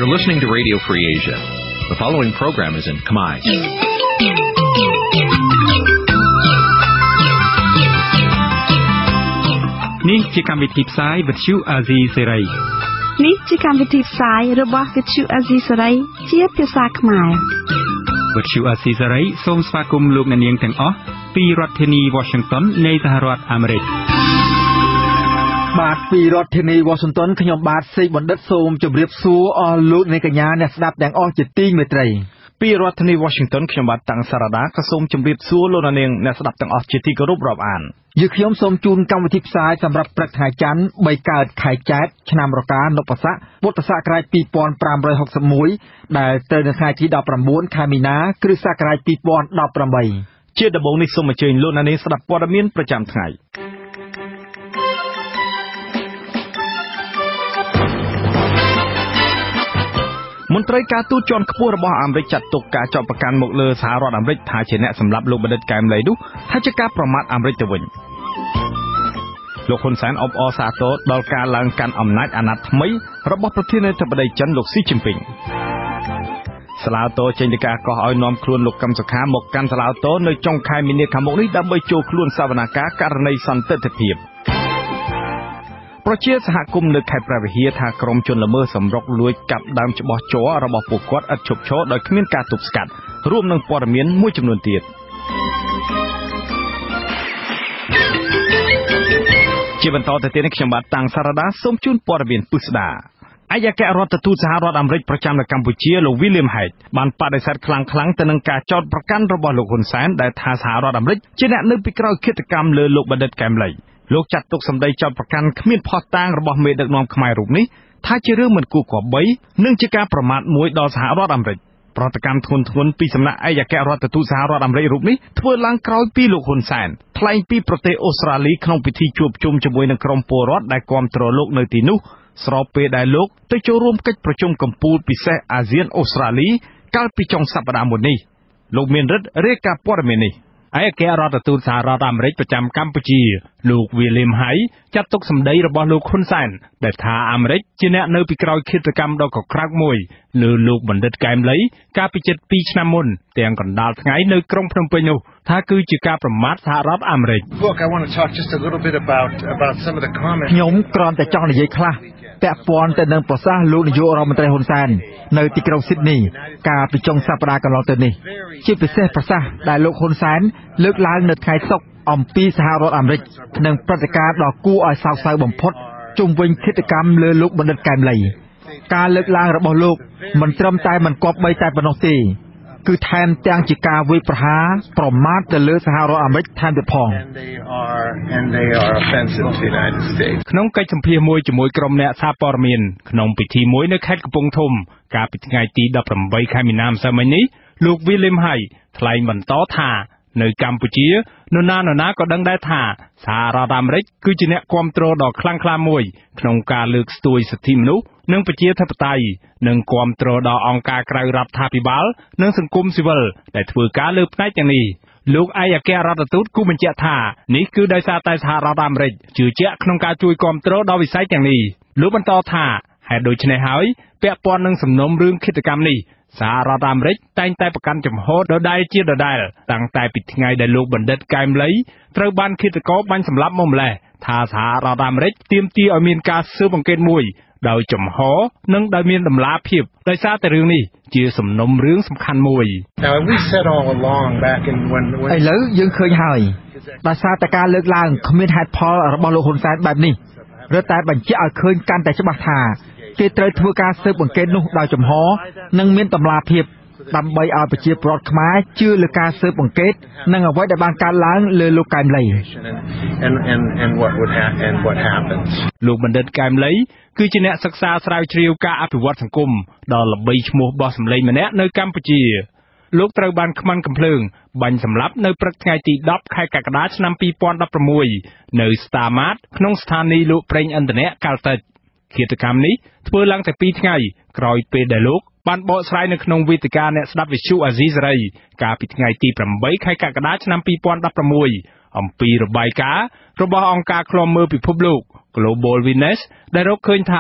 You're listening to Radio Free Asia. The following program is in Khmer. នេះជាកម្មវិធីផ្សាយវិទ្យុអាស៊ីសេរីនេះជាកម្មវិធីផ្សាយរបស់វិទ្យុអាស៊ីសេរីជាភាសាខ្មែរវិទ្យុអាស៊ីសេរីសូមស្វាគមន៍លោកអ្នកនាងទាំងអស់ពីរដ្ឋធានី Washington នៃសហរដ្ឋអាមេរិកបាទពីរដ្ឋធានី Washington ខ្ញុំបាទសេកបណ្ឌិតសូមជម្រាបសួរអស់លោកអ្នកកញ្ញាអ្នកស្ដាប់ទាំងអស់ជាទីមេត្រីពីរដ្ឋធានី Washington ខ្ញុំបាទតាំងសារ៉ាដាក៏សូមជម្រាបសួរលោកអ្នកនាងអ្នកស្ដាប់ទាំងអស់ជាទីគោរពរាប់អានយើងខ្ញុំសូមជូនកម្មវិធីផ្សាយសម្រាប់ព្រឹកថ្ងៃច័ន្ទ 3 កើតខែចែកឆ្នាំរកានពស័កពុទ្ធសករាជ 2561 ដែលត្រូវនៅថ្ងៃទី 19 ខែមីនា គ្រិស្តសករាជ 2018 ជាដំបូងនេះសូមអញ្ជើញលោកអ្នកនាងស្ដាប់ព័ត៌មានប្រចាំថ្ងៃ មន្ត្រីការទូតជាន់ខ្ពស់របស់អាមេរិកចាត់ទុកការចាប់ប្រកាន់មកលើសហរដ្ឋអាមេរិកថាជាអ្នកសម្លាប់លោកបណ្ឌិតកែមលីនោះថាជាការប្រមាថអាមេរិកទៅវិញលោកហ៊ុនសែនអបអរសាទរដល់ការឡើងកាន់អំណាចអាណត្តិថ្មីរបស់ប្រធានាធិបតីចិនលោកស៊ីជីនពីងសាឡាវតូចេញទៅការកោះឲ្យនាំខ្លួនលោកកឹមសុខាមកកាន់សាឡាវតូនៅចុងខែមីនាខាងមុខនេះដើម្បីចូលខ្លួនសវនាការករណីសន្តិភាពប្រជាសហគមន៍នៅខេត្តព្រះវិហារថាក្រុមជនល្មើសសម្រុកលួចកាប់ដើមច្បោះជ័ររបស់ពួកគាត់ឥតឈប់ឈរដោយគ្មានការទប់ស្កាត់រួមនឹងព័ត៌មានមួយចំនួនទៀតជាបន្តទៅទៀតនេះខ្ញុំបាទតាំងសារ៉ាដាសូមជូនព័ត៌មានពិស្ដាអគ្គរដ្ឋទូតសហរដ្ឋអាមេរិកប្រចាំនៅកម្ពុជាលោក William Hague បានបដិសេធខ្លាំងៗទៅនឹងការចោទប្រកាន់របស់លោកហ៊ុនសែនដែលថាសហរដ្ឋអាមេរិកជាអ្នកនៅពីក្រោយឃាតកម្មលើលោកបណ្ឌិតកែមលីលោកចាត់ទុកសម្ដីចោទប្រកាន់គ្មានភស្តុតាងរបស់មេដឹកនាំខ្មែររូបនេះថាជារឿងមិនគួរគប្បីនិងជាការប្រមាថមួយដល់សហរដ្ឋអាមេរិកប្រតិកម្មធ្ងន់ធ្ងរពីសំណាក់អគ្គរដ្ឋទូតសហរដ្ឋអាមេរិករូបនេះធ្វើឡើងក្រោយពីលោកហ៊ុនសែនថ្លែងពីប្រទេសអូស្ត្រាលីក្នុងពិធីជួបជុំជាមួយនឹងក្រុមពលរដ្ឋដែលគាំទ្រលោកនៅទីនោះស្របពេលដែលលោកទៅចូលរួមកិច្ចប្រជុំកំពូលពិសេសអាស៊ានអូស្ត្រាលីកាលពីចុងសប្តាហ៍មុននេះលោកមានរិទ្ធរាយការណ៍ព័ត៌មាននេះឯករដ្ឋទូតសហរដ្ឋអាមេរិកប្រចាំកម្ពុជាលោក William Hague ចាត់ទុកសម្ដីរបស់លោកហ៊ុនសែនដែលថាអាមេរិកជាអ្នកនៅពីក្រោយឃាតកម្មដ៏កក្រើកមួយលើលោកបណ្ឌិតកែមលីកាលពីជិត2ឆ្នាំមុនទាំងកណ្ដាលថ្ងៃនៅក្រុងភ្នំពេញនោះថាគឺជាការប្រមាថសហរដ្ឋអាមេរិកខ្ញុំគ្រាន់តែចង់និយាយខ្លះពាក់ព័ន្ធទៅនឹងប្រសាសន៍លោកនាយករដ្ឋមន្ត្រីហ៊ុនសែននៅទីក្រុងស៊ីដនីកាលពីចុងសប្តាហ៍កន្លងទៅនេះជាពិសេសប្រសាសន៍ដែលលោកហ៊ុនសែនលើកឡើងនៅថ្ងៃសុក្រអំពីសហរដ្ឋអាមេរិកនិងព្រឹត្តិការណ៍ដ៏គួរឲ្យសោកសៅបំផុតជុំវិញឃាតកម្មលើលោកបណ្ឌិតកែមលីការលើកឡើងរបស់លោកមិនត្រឹមតែមិនគប្បីតែប៉ុណ្ណោះទេគឺថែមទាំងជាការវាយប្រហារប្រមាថទៅលើសហរដ្ឋអាមេរិកថែមទៀតផងក្នុងកិច្ចសម្ភាសន៍មួយជាមួយក្រុមអ្នកសារព័ត៌មានក្នុងពិធីមួយនៅខេត្តកំពង់ធំកាលពីថ្ងៃទី 18 ខែមីនាម្សិលមិញនេះលោក William Hague ថ្លែងបន្តថានៅកម្ពុជានរណាក៏ដឹងដែរថាសហរដ្ឋអាមេរិកគឺជាអ្នកគាំទ្រដ៏ខ្លាំងក្លាមួយក្នុងការលើកស្ទួយសិទ្ធិមនុស្សនិងប្រជាធិបតេយ្យនិងគាំទ្រដល់អង្គការក្រៅរដ្ឋាភិបាលនិងសង្គមស៊ីវិលដែលធ្វើការលើផ្នែកទាំងនេះលោកឯកអគ្គរដ្ឋទូតគូបញ្ជាក់ថានេះគឺដោយសារតែសហរដ្ឋអាមេរិកជឿជាក់ក្នុងការជួយគាំទ្រដល់វិស័យទាំងនេះលោកបន្តថាហេតុដូច្នេះហើយពាក់ព័ន្ធនឹងសំណុំរឿងឃាតកម្មនេះសហរដ្ឋអាមេរិកតែងតែប្រកាន់ចំហដដែលជាដដែលតាំងតែពីថ្ងៃដែលលោកបណ្ឌិតកែមលីត្រូវបានឃាតករបាញ់សម្លាប់មកម្លេះថាសហរដ្ឋអាមេរិកទាមទារឲ្យមានការស៊ើបអង្កេតមួយដោយចំហនិងដោយមានតម្លាភាពដោយសារតែរឿងនេះជាសំណុំរឿងសំខាន់មួយឥឡូវយើងឃើញហើយដោយសារតែការលើកឡើងគ្មានហេតុផលរបស់លោកហ៊ុនសែនបែបនេះរឹតតែបញ្ជាក់ឲ្យឃើញកាន់តែច្បាស់ថាគេត្រូវធ្វើការស៊ើបអង្កេតនោះដោយចំហនិងមានតម្លាភាពដើម្បីឲ្យប្រជាពលរដ្ឋខ្មែរជឿលើការស៊ើបអង្កេតនិងអ្វីដែលបានកើតឡើងលើលោកកែមលីលោកបណ្ឌិតកែមលីគឺជាអ្នកសិក្សាស្រាវជ្រាវការអភិវឌ្ឍសង្គមដ៏ល្បីឈ្មោះបោះសម្លេងម្នាក់នៅកម្ពុជាលោកត្រូវបានខ្មាំងកំភ្លើងបាញ់សម្លាប់នៅព្រឹកថ្ងៃទី 10 ខែកក្កដាឆ្នាំ 2016 នៅ Star Mart ក្នុងស្ថានីយ៍លក់ប្រេងឥន្ធនៈកាល់តិចឃាតកម្មនេះធ្វើឡើងតែ2ថ្ងៃក្រោយពេលដែលលោកបានបកស្រាយនៅក្នុងវេទិកាអ្នកស្ដាប់វិទ្យុអាស៊ីសេរីកាលពីថ្ងៃទី 8 ខែកក្កដាឆ្នាំ 2016 អំពីរបាយការណ៍របស់អង្គការឃ្លាំមើលពិភពលោក Global Witness ដែលរកឃើញថា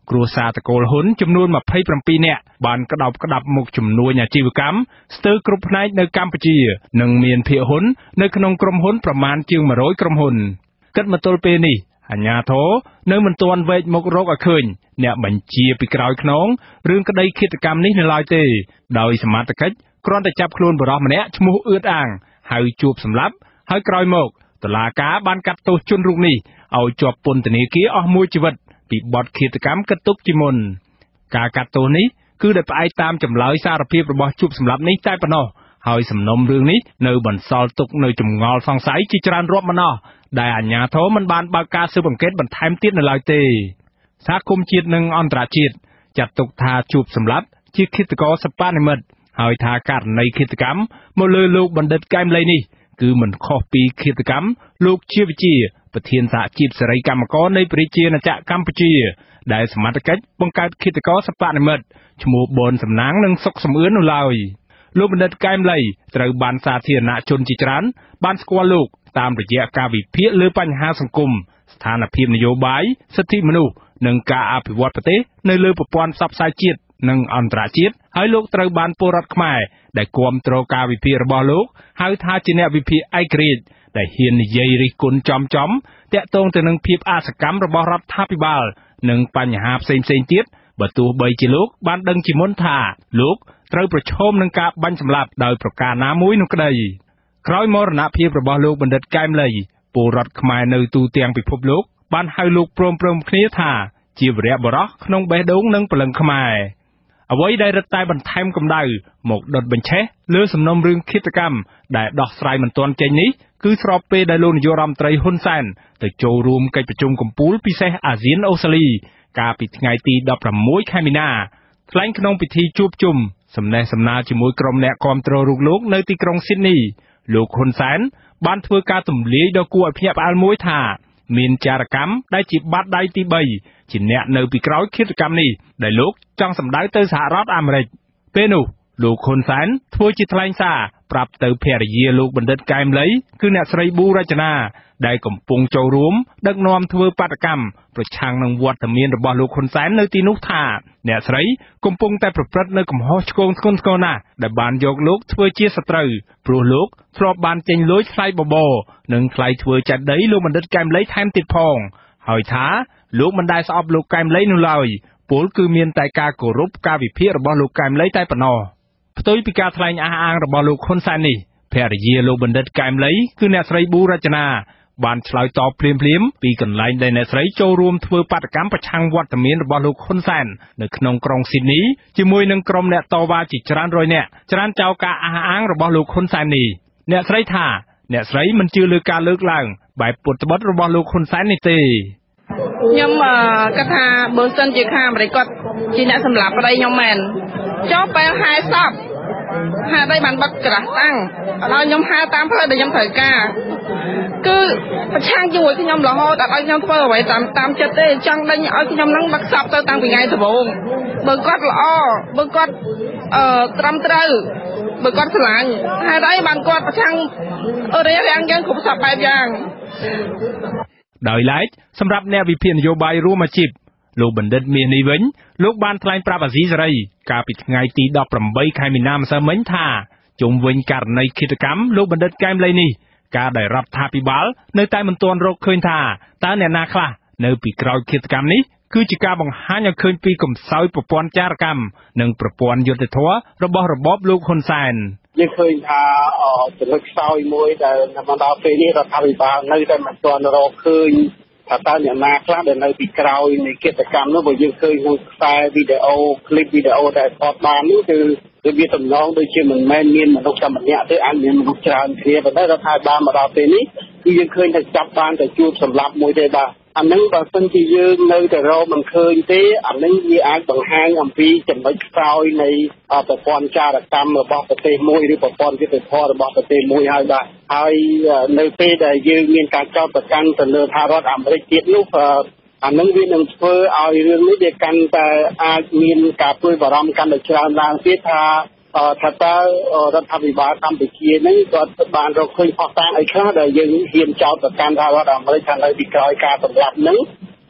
គ្រួសារតកូលហ៊ុនចំនួន27នាក់បានក្តោបក្តាប់មុខជំនួញអាជីវកម្មស្ទើរគ្រប់ផ្នែកនៅកម្ពុជានិងមានភាគហ៊ុននៅក្នុងក្រុមហ៊ុនប្រមាណជាង100ក្រុមហ៊ុនគិតមកទល់ពេលនេះអាជ្ញាធរនៅមិនទាន់វែកមុខរកឲ្យឃើញអ្នកបញ្ជាពីក្រោយខ្នងរឿងក្តីឃាតកម្មនេះនៅឡើយទេដោយសមត្ថកិច្ចគ្រាន់តែចាប់ខ្លួនបុរសម្នាក់ឈ្មោះអឿតអាងហៅជួបសម្លាប់ហើយក្រោយមកតុលាការបានកាត់ទោសជនរូបនេះឲ្យជាប់ពន្ធនាគារអស់មួយជីវិតពីបទឃាតកម្មគិតទុកជាមុនការកាត់ទោសនេះគឺដោយផ្អែកតាមចម្លើយសារភាពរបស់ជួបសម្លាប់នេះតែប៉ុណ្ណោះហើយសំណុំរឿងនេះនៅបន្សល់ទុកនៅចម្ងល់សង្ស័យជាច្រើនរាប់មិនអស់ដែលអាជ្ញាធរមិនបានបើកការស៊ើបអង្កេតបន្ថែមទៀតនៅឡើយទេសហគមន៍ជាតិនិងអន្តរជាតិចាត់ទុកថាជួបសម្លាប់ជាឃាតករសិប្បនិម្មិតហើយថាករណីឃាតកម្មមកលើលោកបណ្ឌិតកែមលីនេះគឺមិនខុសពីឃាតកម្មលោកជាវិជាប្រធានសហជីពសេរីកម្មករនៃប្រជាណាចក្រកម្ពុជាដែលសមត្ថកិច្ចបង្កើតឃាតករសិប្បនិម្មិតឈ្មោះបនសំណាងនិងសុកសំអឿននោះឡើយលោកបណ្ឌិតកែមលីត្រូវបានសាធារណជនជាច្រើនបានស្គាល់លោកតាមរយៈការវិភាគលើបញ្ហាសង្គមស្ថានភាពនយោបាយសិទ្ធិមនុស្សនិងការអភិវឌ្ឍប្រទេសនៅលើប្រព័ន្ធផ្សព្វផ្សាយជាតិនិងអន្តរជាតិហើយលោកត្រូវបានពលរដ្ឋខ្មែរដែលគាំទ្រការវិភាគរបស់លោកហៅថាជាអ្នកវិភាគឯករាជ្យដែលហ៊ាននិយាយរិះគន់ចំតាក់ទងទៅនឹងភាពអសកម្មរបស់រដ្ឋាភិបាលនិងបញ្ហាផ្សេងទៀតបើទោះបីជាលោកបានដឹងជាមុនថាលោកត្រូវប្រឈមនឹងការបាញ់សម្លាប់ដោយប្រការណាមួយនោះក្តីក្រោយមរណភាពរបស់លោកបណ្ឌិតកែមលីពលរដ្ឋខ្មែរនៅទូទាំងពិភពលោកបានហៅលោកព្រមគ្នាថាជាវីរបុរសក្នុងបេះដូងនិងព្រលឹងខ្មែរអ្វីដែលរឹតតែបន្ថែមកម្ដៅមកដុតបញ្ឆេះលើសំណុំរឿងឃាតកម្មដែលដោះស្រាយមិនទាន់ចេញនេះគឺស្របពេលដែលលោកនាយករដ្ឋមន្ត្រីហ៊ុនសែនទៅចូលរួមកិច្ចប្រជុំកំពូលពិសេសអាស៊ានអូស្ត្រាលីកាលពីថ្ងៃទី16ខែមីនាថ្លែងក្នុងពិធីជួបជុំសំណេះសំណាលជាមួយក្រុមអ្នកគាំទ្ររូបលោកនៅទីក្រុងស៊ីដនីលោកហ៊ុនសែនបានធ្វើការទម្លាយដ៏គួរឲ្យភ្ញាក់ផ្អើលមួយថាមានចារកម្មដែលជាបាតដៃទី3ជាអ្នកនៅពីក្រោយឃាតកម្មនេះដែលលោកចង់សម្ដៅទៅសហរដ្ឋអាមេរិកពេលនោះលោកហ៊ុនសែនធ្វើជាថ្លែងសារប្រាប់ទៅភរិយាលោកបណ្ឌិតកែមលីគឺអ្នកស្រីប៊ូរចនាដែលកំពុងចូលរួមដឹកនាំធ្វើបាតកម្មប្រឆាំងនឹងវត្តមានរបស់លោកហ៊ុនសែននៅទីនោះថាអ្នកស្រីកំពុងតែប្រព្រឹត្តនៅកំហុសឆ្គងធ្ងន់ធ្ងរណាស់ដែលបានយកលោកធ្វើជាសត្រូវព្រោះលោកធ្លាប់បានចេញលុយថ្លៃបបរនិងថ្លៃធ្វើចាត់ដីលោកបណ្ឌិតកែមលីថែមទៀតផងហើយថាលោកមិនដែលស្អប់លោកកែមលីនោះឡើយពលគឺមានតែការគោរពការវិភាគរបស់លោកកែមលីតែប៉ុណ្ណោះផ្ទុយពីការថ្លែងអះអាងរបស់លោកហ៊ុនសែននេះភរិយាលោកបណ្ឌិតកែមលីគឺអ្នកស្រីប៊ូរចនាបានឆ្លើយតបភ្លាមពីកន្លែងដែលអ្នកស្រីចូលរួមធ្វើបាតកម្មប្រឆាំងវត្តមានរបស់លោកហ៊ុនសែននៅក្នុងក្រុងស៊ីដនីជាមួយនឹងក្រុមអ្នកតវ៉ាជាច្រើនរយនាក់ច្រានចោលការអះអាងរបស់លោកហ៊ុនសែននេះអ្នកស្រីថាអ្នកស្រីមិនជឿលើការលើកឡើងបែបពុតត្បិតរបស់លោកហ៊ុនសែននេះទេខ្ញុំគិតថាបើសិនជាខាងអាមេរិកគាត់ជាអ្នកសម្លាប់ប្តីខ្ញុំមែនចុះពេលហែសពហេតុអីបានបិទក្រាស់តាំងដល់ខ្ញុំហៅតាមផ្លូវដែលខ្ញុំត្រូវការគឺប្រឆាំងជាមួយខ្ញុំរហូតដល់ឲ្យខ្ញុំធ្វើអ្វីតាមចិត្តទេចង់ដេញឲ្យខ្ញុំនឹងដឹកសពទៅតាំងពីថ្ងៃដំបូងបើគាត់ល្អបើគាត់ត្រឹមត្រូវបើគាត់ស្រឡាញ់ហេតុអីបានគាត់ប្រឆាំងរាំងយើងគ្រប់សពបែបយ៉ាងដោយឡែកសម្រាប់អ្នកវិភាគនយោបាយរួមអាជីពលោកបណ្ឌិតមាសនេះវិញលោកបានថ្លែងប្រាប់អាស៊ីសេរីកាលពីថ្ងៃទី18ខែមីនាម្សិលមិញថាជុំវិញករណីឃាតកម្មលោកបណ្ឌិតកែមលីនេះការដែលរដ្ឋាភិបាលនៅតែមិនទាន់រកឃើញថាតើអ្នកណាខ្លះនៅពីក្រោយឃាតកម្មនេះគឺជាការបង្ហាញឲ្យឃើញពីកំសោយប្រព័ន្ធចារកម្មនិងប្រព័ន្ធយុត្តិធម៌របស់របបលោកហ៊ុនសែនយើងឃើញថាចំណុចខ្សោយមួយដែលមកដល់ពេលនេះរដ្ឋាភិបាលនៅតែមិនទាន់រកឃើញថាតើអ្នកណាខ្លះដែលនៅពីក្រោយនៃកិច្ចកម្មនោះបើយើងឃើញក្នុងខ្សែវីដេអូឃ្លីបវីដេអូដែលថតបាននេះគឺវាតំណងដូចជាមិនមែនមានមនុស្សតែម្នាក់ទេអាចមានមនុស្សច្រើនគ្នាប៉ុន្តែរដ្ឋាភិបាលមកដល់ពេលនេះគឺយើងឃើញថាចាប់បានតែជួបសម្លាប់មួយទេបាទអានឹងបើសិនជាយើងនៅតែរកមិនឃើញទេអានឹងវាអាចបង្ហាញអំពីចំណុចខ្សោយនៃប្រព័ន្ធចារកម្មរបស់ប្រទេសមួយឬប្រព័ន្ធយុត្តិធម៌របស់ប្រទេសមួយហើយបាទហើយនៅពេលដែលយើងមានការចោទប្រកាន់ទៅលើសហរដ្ឋអាមេរិកទៀតនោះអានឹងវានឹងធ្វើឲ្យរឿងនេះវាកាន់តែអាចមានការព្រួយបារម្ភកាន់តែច្រើនឡើងទៀតថាតើរដ្ឋាភិបាលកម្ពុជានឹងគាត់បានរកឃើញផុសតាងអីខ្លះដែលយើងហ៊ានចោទប្រកាន់សហរដ្ឋអាមេរិកថានៅពីក្រោយការសម្លាប់នឹង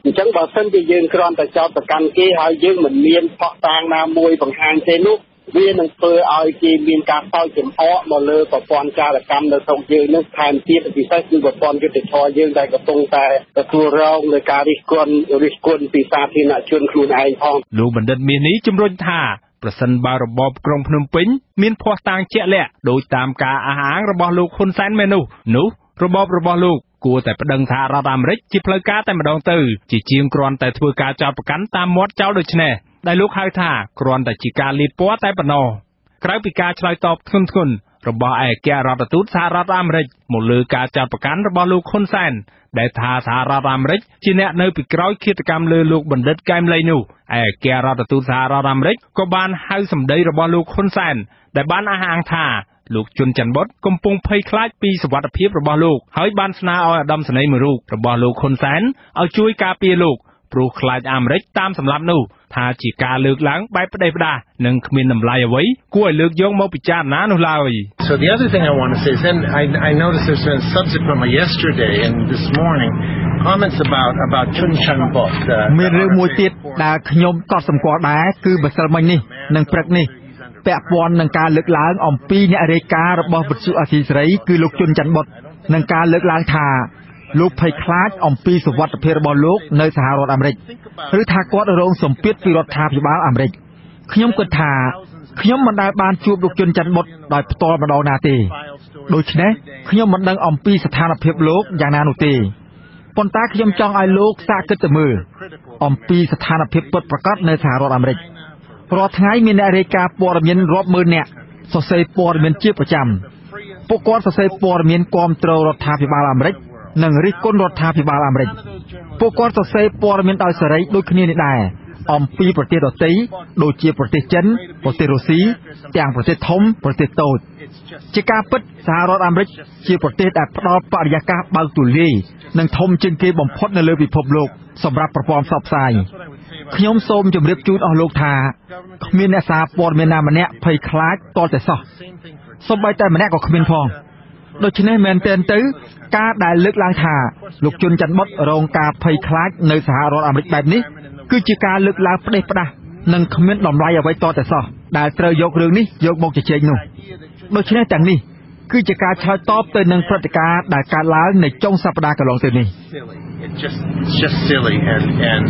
អញ្ចឹងបើសិនជាយើងគ្រាន់តែចោទប្រកាន់គេហើយយើងមិនមានផុសតាងណាមួយបង្ហាញទេនោះវានឹងធ្វើឲ្យគេមានការសោកចំអកមកលើប្រព័ន្ធចារកម្មនៅក្នុងយើងនោះថែមទៀតពិសេសគឺប្រព័ន្ធយុត្តិធម៌យើងដែលកំពុងតែទទួលរងលើការរិះគន់ពីសាធារណជនខ្លួនឯងផងលោកបណ្ឌិតមាសនេះជំរុញថាប្រសិនបើរបបក្រុងភ្នំពេញមានភ័ស្តុតាងជាក់លាក់ដោយតាមការអះអាងរបស់លោកហ៊ុនសែនមែននោះរបបរបស់លោកគួរតែប្តឹងថារដ្ឋអាមេរិកជាផ្លូវការតែម្ដងទៅជាជាងគ្រាន់តែធ្វើការចោទប្រកាន់តាមមាត់ចោលដូចនេះដែលលោកហៅថាគ្រាន់តែជាការលាបពណ៌តែប៉ុណ្ណោះក្រៅពីការឆ្លើយតបធ្ងន់ធ្ងររបស់ឯករដ្ឋទូតសហរដ្ឋអាមេរិកមកលើការចោទប្រកាន់របស់លោកហ៊ុនសែនដែលថាសហរដ្ឋអាមេរិកជាអ្នកនៅពីក្រោយឃាតកម្មលើលោកបណ្ឌិតកែមលីនោះឯករដ្ឋទូតសហរដ្ឋអាមេរិកក៏បានហៅសម្ដីរបស់លោកហ៊ុនសែនដែលបានអះអាងថាលោកជុនច័ន្ទបុតកំពុងភ័យខ្លាចពីសុវត្ថិភាពរបស់លោកហើយបានស្នើឲ្យឧត្តមសេនីយ៍មួយរូបរបស់លោកហ៊ុនសែនឲ្យជួយការពារលោកព្រោះខ្លាចអាមេរិកតាមសម្លាប់នោះថាជាការលើកឡើងបែបផ្ដេសផ្ដាសនិងគ្មានតម្លៃអ្វីគួរឲ្យលើកយកមកពិចារណានោះឡើយ So the other thing I want to say is then I noticed there's been subsequently yesterday and this morning comments about Chun Chan-bot មានរឿងមួយទៀតដែលខ្ញុំក៏សម្គាល់ដែរគឺម្សិលមិញនេះនិងព្រឹកនេះពាក់ព័ន្ធនឹងការលើកឡើងអំពីអ្នករាយការណ៍របស់វិទ្យុអាស៊ីសេរីគឺលោកជុនច័ន្ទបុតនឹងការលើកឡើងថាលោកភ័យខ្លាចអំពីសុវត្ថិភាពរបស់លោកនៅសហរដ្ឋអាមេរិកឬថាគាត់រងសម្ពាធពីរដ្ឋាភិបាលអាមេរិកខ្ញុំគិតថាខ្ញុំមិនដែលបានជួបលោកជុនច័ន្ទបុតដោយផ្ទាល់ម្ដងណាទេដូច្នេះខ្ញុំមិនដឹងអំពីស្ថានភាពលោកយ៉ាងណានោះទេប៉ុន្តែខ្ញុំចង់ឲ្យលោកសាកគិតទៅមើលអំពីស្ថានភាពពិតប្រាកដនៅសហរដ្ឋអាមេរិករាល់ថ្ងៃមានអ្នករាយការណ៍ព័ត៌មានរាប់ម៉ឺននាក់សរសេរព័ត៌មានជាប្រចាំពួកគាត់សរសេរព័ត៌មានគាំទ្ររដ្ឋាភិបាលអាមេរិកនិងរិះគន់រដ្ឋាភិបាលអាមេរិកពួកគាត់សរសេរព័ត៌មានដោយសេរីដូចគ្នានេះដែរអំពីប្រទេសដទៃដូចជាប្រទេសចិនប្រទេសរុស្ស៊ីទាំងប្រទេសធំប្រទេសតូចជាការពិតសហរដ្ឋអាមេរិកជាប្រទេសដែលផ្ដល់បរិយាកាសបើកទូលាយនិងធំជាងគេបំផុតនៅលើពិភពលោកសម្រាប់ប្រព័ន្ធផ្សព្វផ្សាយខ្ញុំសូមជម្រាបជូនអស់លោកថាគ្មានអ្នកសារព័ត៌មានណាម្នាក់ភ័យខ្លាចតតែសោះសូម្បីតែម្នាក់ក៏គ្មានផងដូច្នេះមែនទែនទៅការដែលលើកឡើងថាលោកជុនច័ន្ទបុតរងការភ័យខ្លាចនៅសហរដ្ឋអាមេរិកបែបនេះគឺជាការលើកឡើងផ្ដេសផ្ដាសនិងគ្មានតម្លៃអ្វីតតែសោះដែលត្រូវយករឿងនេះយកមកជជែកនោះដូច្នេះទាំងនេះគឺជាការឆ្លើយតបទៅនឹងព្រឹត្តិការណ៍ដែលកើតឡើងនៅចុងសប្តាហ៍កន្លងទៅនេះ It's just silly and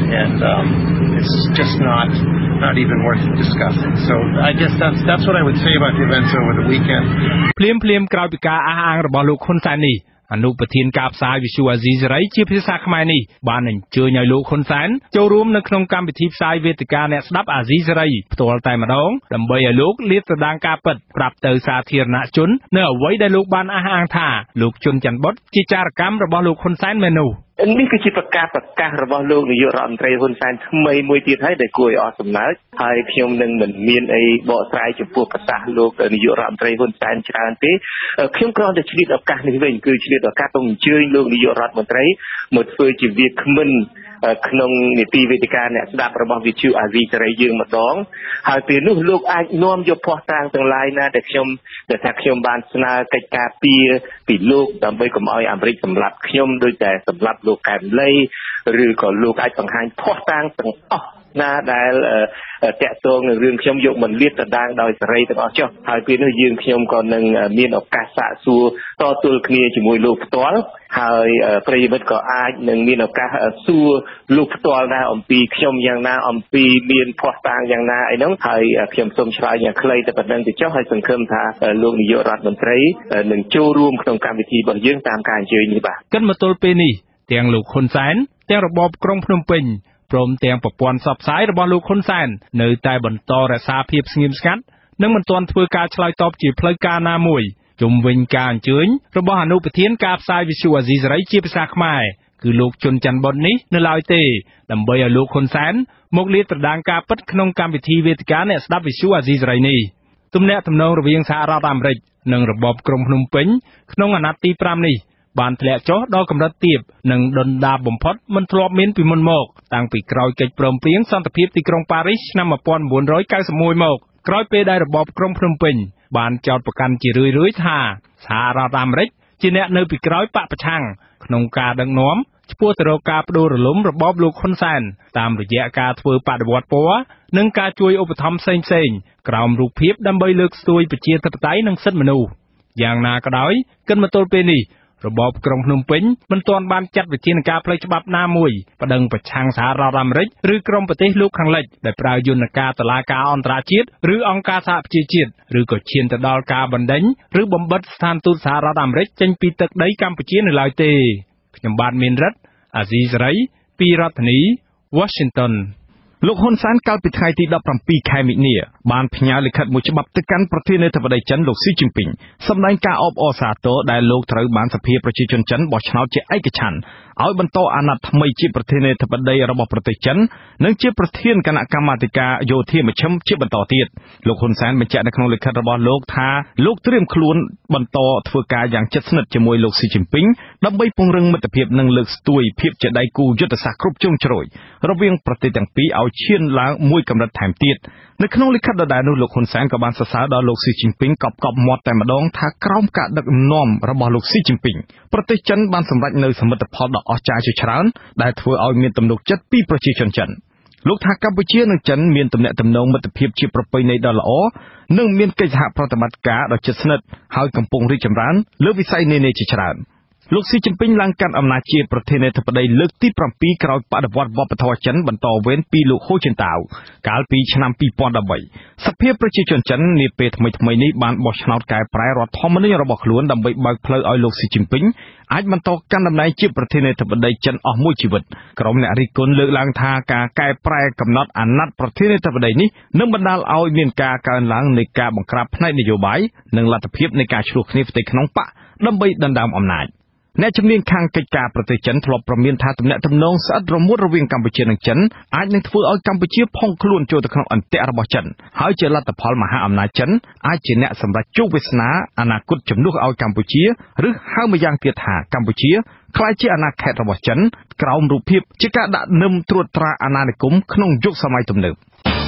it's just not even worth discussing. So I guess that's what I would say about the events over the weekend. ភ្លាមក្រោយពីការអះអាងរបស់លោកហ៊ុនសែននេះអនុប្រធានការផ្សាយវិទ្យុអាស៊ីសេរីជាភាសាខ្មែរនេះបានអញ្ជើញឲ្យលោកហ៊ុនសែនចូលរួមនៅក្នុងកម្មវិធីផ្សាយវេទិកាអ្នកស្ដាប់អាស៊ីសេរីផ្ទាល់តែម្ដងដើម្បីឲ្យលោកលាតត្រដាងការពិតប្រាប់ទៅសាធារណជននៅអ្វីដែលលោកបានអះអាងថាលោកជុនច័ន្ទបុតជាចារកម្មរបស់លោកហ៊ុនសែនមែននោះនេះគឺជាប្រកាសរបស់លោកនាយករដ្ឋមន្ត្រីហ៊ុនសែនថ្មីមួយទៀតហើយដែលគួរឲ្យអស់សំណើចហើយខ្ញុំនឹងមិនមានអីបកស្រាយចំពោះប្រសាសន៍លោកនាយករដ្ឋមន្ត្រីហ៊ុនសែនច្រើនទេខ្ញុំគ្រាន់តែឆ្លៀតឱកាសនេះវិញគឺឆ្លៀតឱកាសទៅអញ្ជើញលោកនាយករដ្ឋមន្ត្រីមកធ្វើជាវាគ្មិនក្នុងនីតិវេទិកាអ្នកស្ដាប់របស់វិទ្យុអាស៊ីសេរីយើងម្ដងហើយពេលនោះលោកអាចនាំយកភ័ស្តុតាងទាំងឡាយណាដែលខ្ញុំបានស្នើកិច្ចការពីលោកដើម្បីកុំឲ្យអាមេរិកសម្លាប់ខ្ញុំដោយតែសម្លាប់លោកកែមលីឬក៏លោកអាចបង្ហាញភ័ស្តុតាងទាំងអស់ណាដែលតាក់ទងនឹងរឿងខ្ញុំយកមកលាតត្រដាងដោយសេរីទាំងអស់ចុះហើយពេលនោះខ្ញុំក៏នឹងមានឱកាសសាកសួរតទល់គ្នាជាមួយលោកផ្ទាល់ហើយប្រិយមិត្តក៏អាចនឹងមានឱកាសសួរលោកផ្ទាល់ដែរអំពីខ្ញុំយ៉ាងណាអំពីមានភ័ស្តុតាងយ៉ាងណាអីហ្នឹងហើយខ្ញុំសូមឆ្លើយយ៉ាងខ្លីតែប៉ុណ្្នឹងទៅចុះហើយសង្ឃឹមថាលោកនាយករដ្ឋមន្ត្រីនឹងចូលរួមក្នុងកម្មវិធីរបស់យើងតាមការអញ្ជើញនេះបាទគិតមកទល់ពេលនេះទាំងលោកហ៊ុនសែនទាំងរបបក្រុងភ្នំពេញព្រមទាំងប្រព័ន្ធផ្សព្វផ្សាយរបស់លោកហ៊ុនសែននៅតែបន្តរក្សាភាពស្ងៀមស្ងាត់និងមិនទាន់ធ្វើការឆ្លើយតបជាផ្លូវការណាមួយជុំវិញការអញ្ជើញរបស់អនុប្រធានការផ្សាយវិទ្យុអាស៊ីសេរីជាភាសាខ្មែរគឺលោកជុនច័ន្ទបុតនេះនៅឡើយទេដើម្បីឲ្យលោកហ៊ុនសែនមកលាតត្រដាងការពិតក្នុងកម្មវិធីវេទិកាអ្នកស្ដាប់វិទ្យុអាស៊ីសេរីនេះទំនាក់ទំនងរវាងសហរដ្ឋអាមេរិកនិងរបបក្រុងភ្នំពេញក្នុងអាណត្តិទី5នេះបានធ្លាក់ចុះដល់កម្រិតទាបនិងដុនដាបបំផុតមិនធ្លាប់មានពីមុនមកតាំងពីក្រោយកិច្ចព្រមព្រៀងសន្តិភាពទីក្រុងប៉ារីសឆ្នាំ1991មកក្រោយពេលដែលរបបក្រុងភ្នំពេញបានចោទប្រកាន់ជារឿយៗថាសហរដ្ឋអាមេរិកជាអ្នកនៅពីក្រោយបកប្រឆាំងក្នុងការដឹកនាំឆ្ពោះទៅរកការបដូររលំរបបលោកហ៊ុនសែនតាមរយៈការធ្វើបដិវត្តពណ៌និងការជួយឧបត្ថម្ភផ្សេងៗក្រោមរូបភាពដើម្បីលើកស្ទួយប្រជាធិបតេយ្យនិងសិទ្ធិមនុស្សយ៉ាងណាក៏ដោយគិតមកទល់ពេលនេះរបបក្រុងភ្នំពេញមិនទាន់បានចាត់វិធានការផ្លូវច្បាប់ណាមួយប្តឹងប្រឆាំងសហរដ្ឋអាមេរិកឬក្រុមប្រទេសលោកខាងលិចដែលប្រើយន្តការតុលាការអន្តរជាតិឬអង្គការសហប្រជាជាតិឬក៏ឈានទៅដល់ការបណ្តេញឬបំបិទស្ថានទូតសហរដ្ឋអាមេរិកចេញពីទឹកដីកម្ពុជានៅឡើយទេខ្ញុំបាទមានរិទ្ធអាស៊ីសេរីពីរដ្ឋធានី Washington លោកហ៊ុនសែនកាលពីថ្ងៃទី17ខែមិនិនាបានផ្ញើលិខិតមួយច្បាប់ទៅកាន់ប្រធានាធិបតីចិនលោកស៊ីជីនពីងសម្ដែងការអបអរសាទរដែលលោកត្រូវបានសភាប្រជាជនចិនបោះឆ្នោតជាឯកច្ឆន្ទឲ្យបន្តអាណត្តិថ្មីជាប្រធានាធិបតីរបស់ប្រទេសចិននិងជាប្រធានគណៈកម្មាធិការយោធាមជ្ឈិមជាបន្តទៀតលោកហ៊ុនសែនបញ្ជាក់នៅក្នុងលិខិតរបស់លោកថាលោកត្រៀមខ្លួនបន្តធ្វើការយ៉ាងជិតស្និទ្ធជាមួយលោកស៊ីជីនពីងដើម្បីពង្រឹងមិត្តភាពនិងលើកស្ទួយភាពជាដៃគូយុទ្ធសាស្ត្រគ្រប់ជ្រុងជ្រោយរវាងប្រទេសទាំងពីរឲ្យឈានឡើងមួយកម្រិតថែមទៀតនៅក្នុងលិខិតដដែលនោះលោកហ៊ុនសែនក៏បានសរសើរដល់លោកស៊ីជីនពីងកប់មាត់តែម្ដងថាក្រោមការដឹកនាំរបស់លោកស៊ីជីនពីងប្រទេសចិនបានសម្រេចនូវសមិទ្ធផលដ៏អស្ចារ្យជាច្រើនដែលធ្វើឲ្យមានទំនុកចិត្តពីប្រជាជនចិនលោកថាកម្ពុជានិងចិនមានទំនាក់ទំនងមិត្តភាពជាប្រពៃណីដ៏ល្អនិងមានកិច្ចសហប្រតិបត្តិការដ៏ជិតស្និទ្ធហើយកំពុងរីកចម្រើនលើវិស័យនានាជាច្រើនលោកស៊ីជីនពីងឡើងកាន់អំណាចជាប្រធានាធិបតីលើកទី7ក្រោយបដិវត្តវប្បធម៌ចិនបន្តវេនពីលោកហ៊ូជីនតាវកាលពីឆ្នាំ2013សភាប្រជាជនចិននាពេលថ្មីៗនេះបានបោះឆ្នោតកែប្រែរដ្ឋធម្មនុញ្ញរបស់ខ្លួនដើម្បីបើកផ្លូវឲ្យលោកស៊ីជីនពីងអាចបន្តកាន់តំណែងជាប្រធានាធិបតីចិនអស់មួយជីវិតក្រុមអ្នករិះគន់លើកឡើងថាការកែប្រែកំណត់អាណត្តិប្រធានាធិបតីនេះនឹងបណ្ដាលឲ្យមានការកើនឡើងនៃការបង្ក្រាបផ្នែកនយោបាយនិងលទ្ធភាពនៃការឈ្លោះគ្នាផ្ទៃក្នុងបកដើម្បីដណ្ដើមអំណាចអ្នកជំនាញខាងកិច្ចការប្រទេសចិនធ្លាប់ប្រមានថាទំនាក់ទំនងស្អិតរមួតរវាងកម្ពុជានិងចិនអាចនឹងធ្វើឲ្យកម្ពុជាផុងខ្លួនចូលទៅក្នុងអន្ទាក់របស់ចិនហើយជាលទ្ធផលមហាអំណាចចិនអាចជាអ្នកសម្រេចជោគវាសនាអនាគតជំនួសឲ្យកម្ពុជាឬហៅម្យ៉ាងទៀតថាកម្ពុជាក្លាយជាអាណាខេត្តរបស់ចិនក្រោមរូបភាពជាការដាក់នឹមត្រួតត្រាអាណានិគមក្នុងយុគសម័យទំនើប